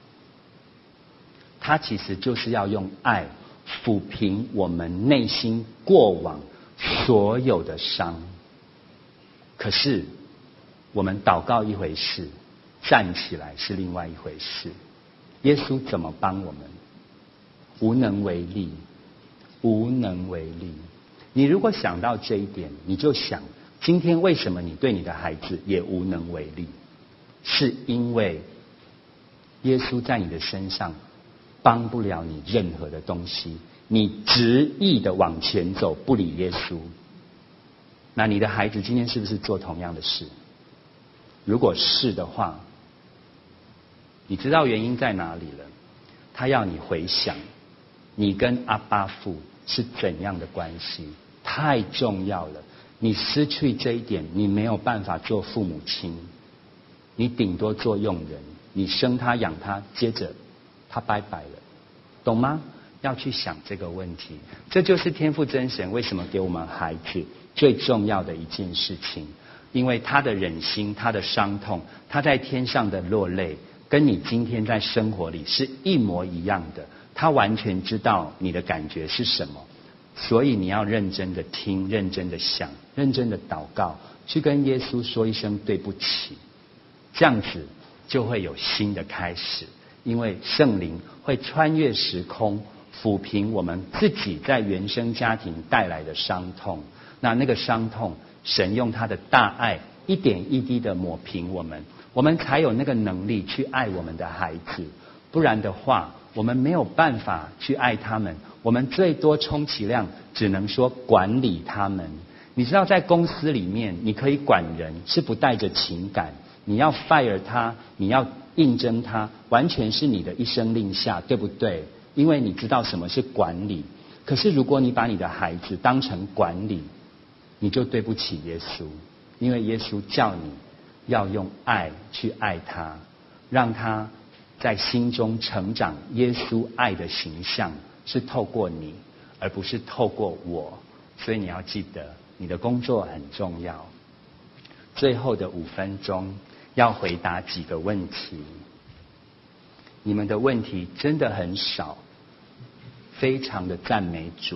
Speaker 1: 他其实就是要用爱抚平我们内心过往所有的伤。可是我们祷告一回事，站起来是另外一回事。耶稣怎么帮我们？无能为力，无能为力。你如果想到这一点，你就想今天为什么你对你的孩子也无能为力？是因为耶稣在你的身上帮不了你任何的东西，你执意的往前走，不理耶稣。那你的孩子今天是不是做同样的事？如果是的话，你知道原因在哪里了？他要你回想你跟阿爸父是怎样的关系，太重要了。你失去这一点，你没有办法做父母亲，你顶多做佣人。你生他养他，接着他拜拜了，懂吗？要去想这个问题。这就是天父真神为什么给我们孩子最重要的一件事情，因为他的忍心，他的伤痛，他在天上的落泪，跟你今天在生活里是一模一样的。他完全知道你的感觉是什么，所以你要认真的听，认真的想，认真的祷告，去跟耶稣说一声对不起，这样子就会有新的开始。因为圣灵会穿越时空，抚平我们自己在原生家庭带来的伤痛。那那个伤痛，神用他的大爱一点一滴的抹平我们，我们才有那个能力去爱我们的孩子。不然的话，我们没有办法去爱他们，我们最多充其量只能说管理他们。你知道在公司里面，你可以管人，是不带着情感。你要 fire 他，你要应征他，完全是你的一声令下，对不对？因为你知道什么是管理。可是如果你把你的孩子当成管理，你就对不起耶稣。因为耶稣叫你要用爱去爱他，让他在心中成长。耶稣爱的形象是透过你，而不是透过我。所以你要记得，你的工作很重要。最后的五分钟要回答几个问题。你们的问题真的很少，非常的赞美主。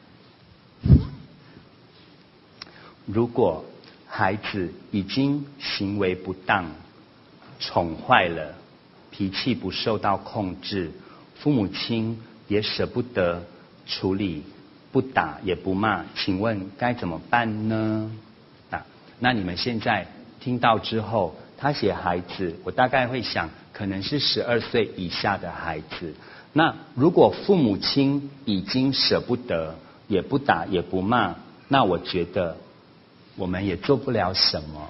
Speaker 1: 如果孩子已经行为不当，宠坏了，脾气不受到控制，父母亲也舍不得处理，不打也不骂，请问该怎么办呢？啊，那你们现在听到之后，他写孩子，我大概会想，可能是十二岁以下的孩子。那如果父母亲已经舍不得，也不打也不骂，那我觉得我们也做不了什么。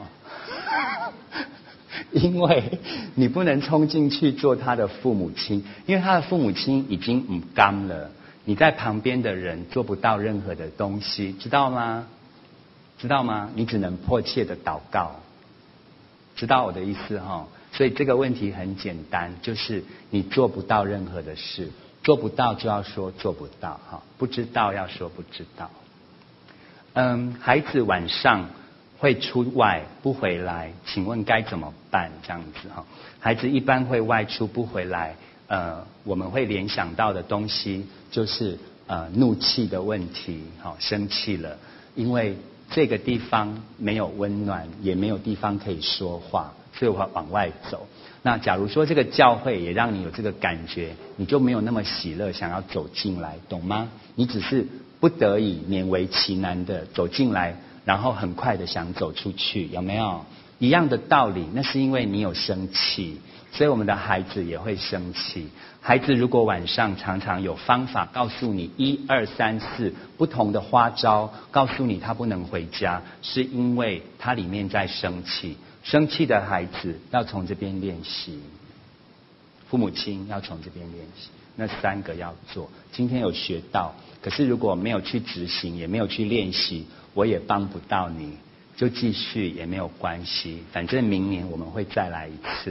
Speaker 1: 因为你不能冲进去做他的父母亲，因为他的父母亲已经唔甘了，你在旁边的人做不到任何的东西，知道吗？知道吗？你只能迫切的祷告，知道我的意思哈？所以这个问题很简单，就是你做不到任何的事，做不到就要说做不到哈，不知道要说不知道。嗯，孩子晚上会出外不回来，请问该怎么办？这样子哈，孩子一般会外出不回来，呃，我们会联想到的东西就是呃怒气的问题，好，生气了，因为这个地方没有温暖，也没有地方可以说话，所以我要往外走。那假如说这个教会也让你有这个感觉，你就没有那么喜乐想要走进来，懂吗？你只是不得已勉为其难的走进来，然后很快的想走出去，有没有？一样的道理，那是因为你有生气， 所以我们的孩子也会生气。孩子如果晚上常常有方法告诉你一二三四不同的花招，告诉你他不能回家，是因为他里面在生气。生气的孩子要从这边练习，父母亲要从这边练习。那三个要做，今天有学到，可是如果没有去执行，也没有去练习，我也帮不到你，就继续也没有关系，反正明年我们会再来一次。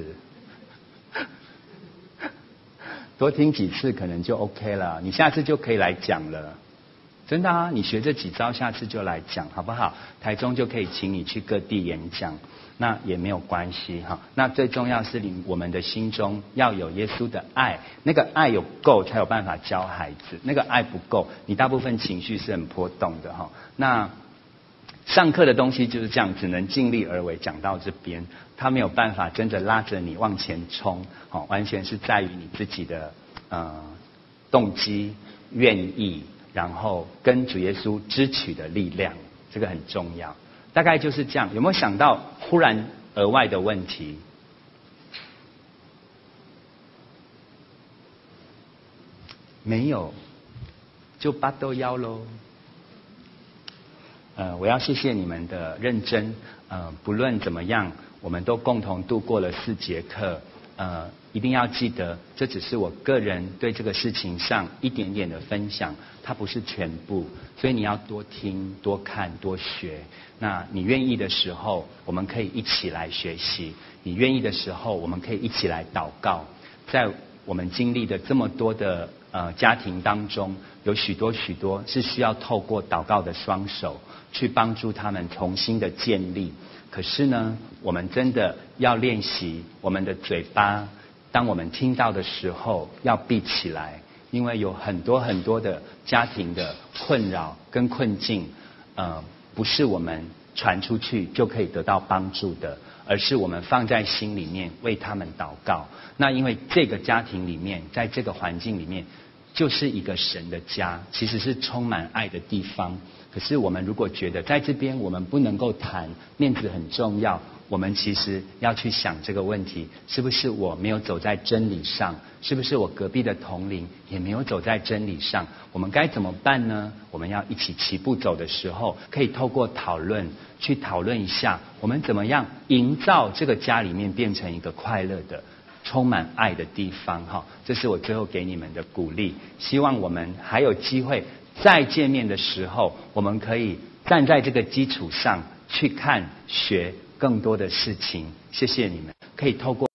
Speaker 1: 多听几次可能就 OK 了，你下次就可以来讲了。真的啊，你学这几招，下次就来讲好不好？台中就可以请你去各地演讲，那也没有关系哈。那最重要是你我们的心中要有耶稣的爱，那个爱有够才有办法教孩子，那个爱不够，你大部分情绪是很波动的哈。那上课的东西就是这样，只能尽力而为，讲到这边，他没有办法真的拉着你往前冲，好，完全是在于你自己的呃动机、愿意。然后跟主耶稣支取的力量，这个很重要。大概就是这样。有没有想到忽然额外的问题？没有，就八都腰喽。呃，我要谢谢你们的认真。呃，不论怎么样，我们都共同度过了四节课。呃，一定要记得，这只是我个人对这个事情上一点点的分享，它不是全部，所以你要多听、多看、多学。那你愿意的时候，我们可以一起来学习；你愿意的时候，我们可以一起来祷告。在我们经历的这么多的呃家庭当中，有许多许多是需要透过祷告的双手去帮助他们重新的建立。可是呢，我们真的要练习我们的嘴巴，当我们听到的时候要闭起来，因为有很多很多的家庭的困扰跟困境，呃，不是我们传出去就可以得到帮助的，而是我们放在心里面为他们祷告。那因为这个家庭里面，在这个环境里面，就是一个神的家，其实是充满爱的地方。可是我们如果觉得在这边我们不能够谈，面子很重要，我们其实要去想这个问题，是不是我没有走在真理上？是不是我隔壁的同龄也没有走在真理上？我们该怎么办呢？我们要一起齐步走的时候，可以透过讨论去讨论一下，我们怎么样营造这个家里面变成一个快乐的充满爱的地方哈，这是我最后给你们的鼓励。希望我们还有机会再见面的时候，我们可以站在这个基础上去看学更多的事情。谢谢你们，可以透过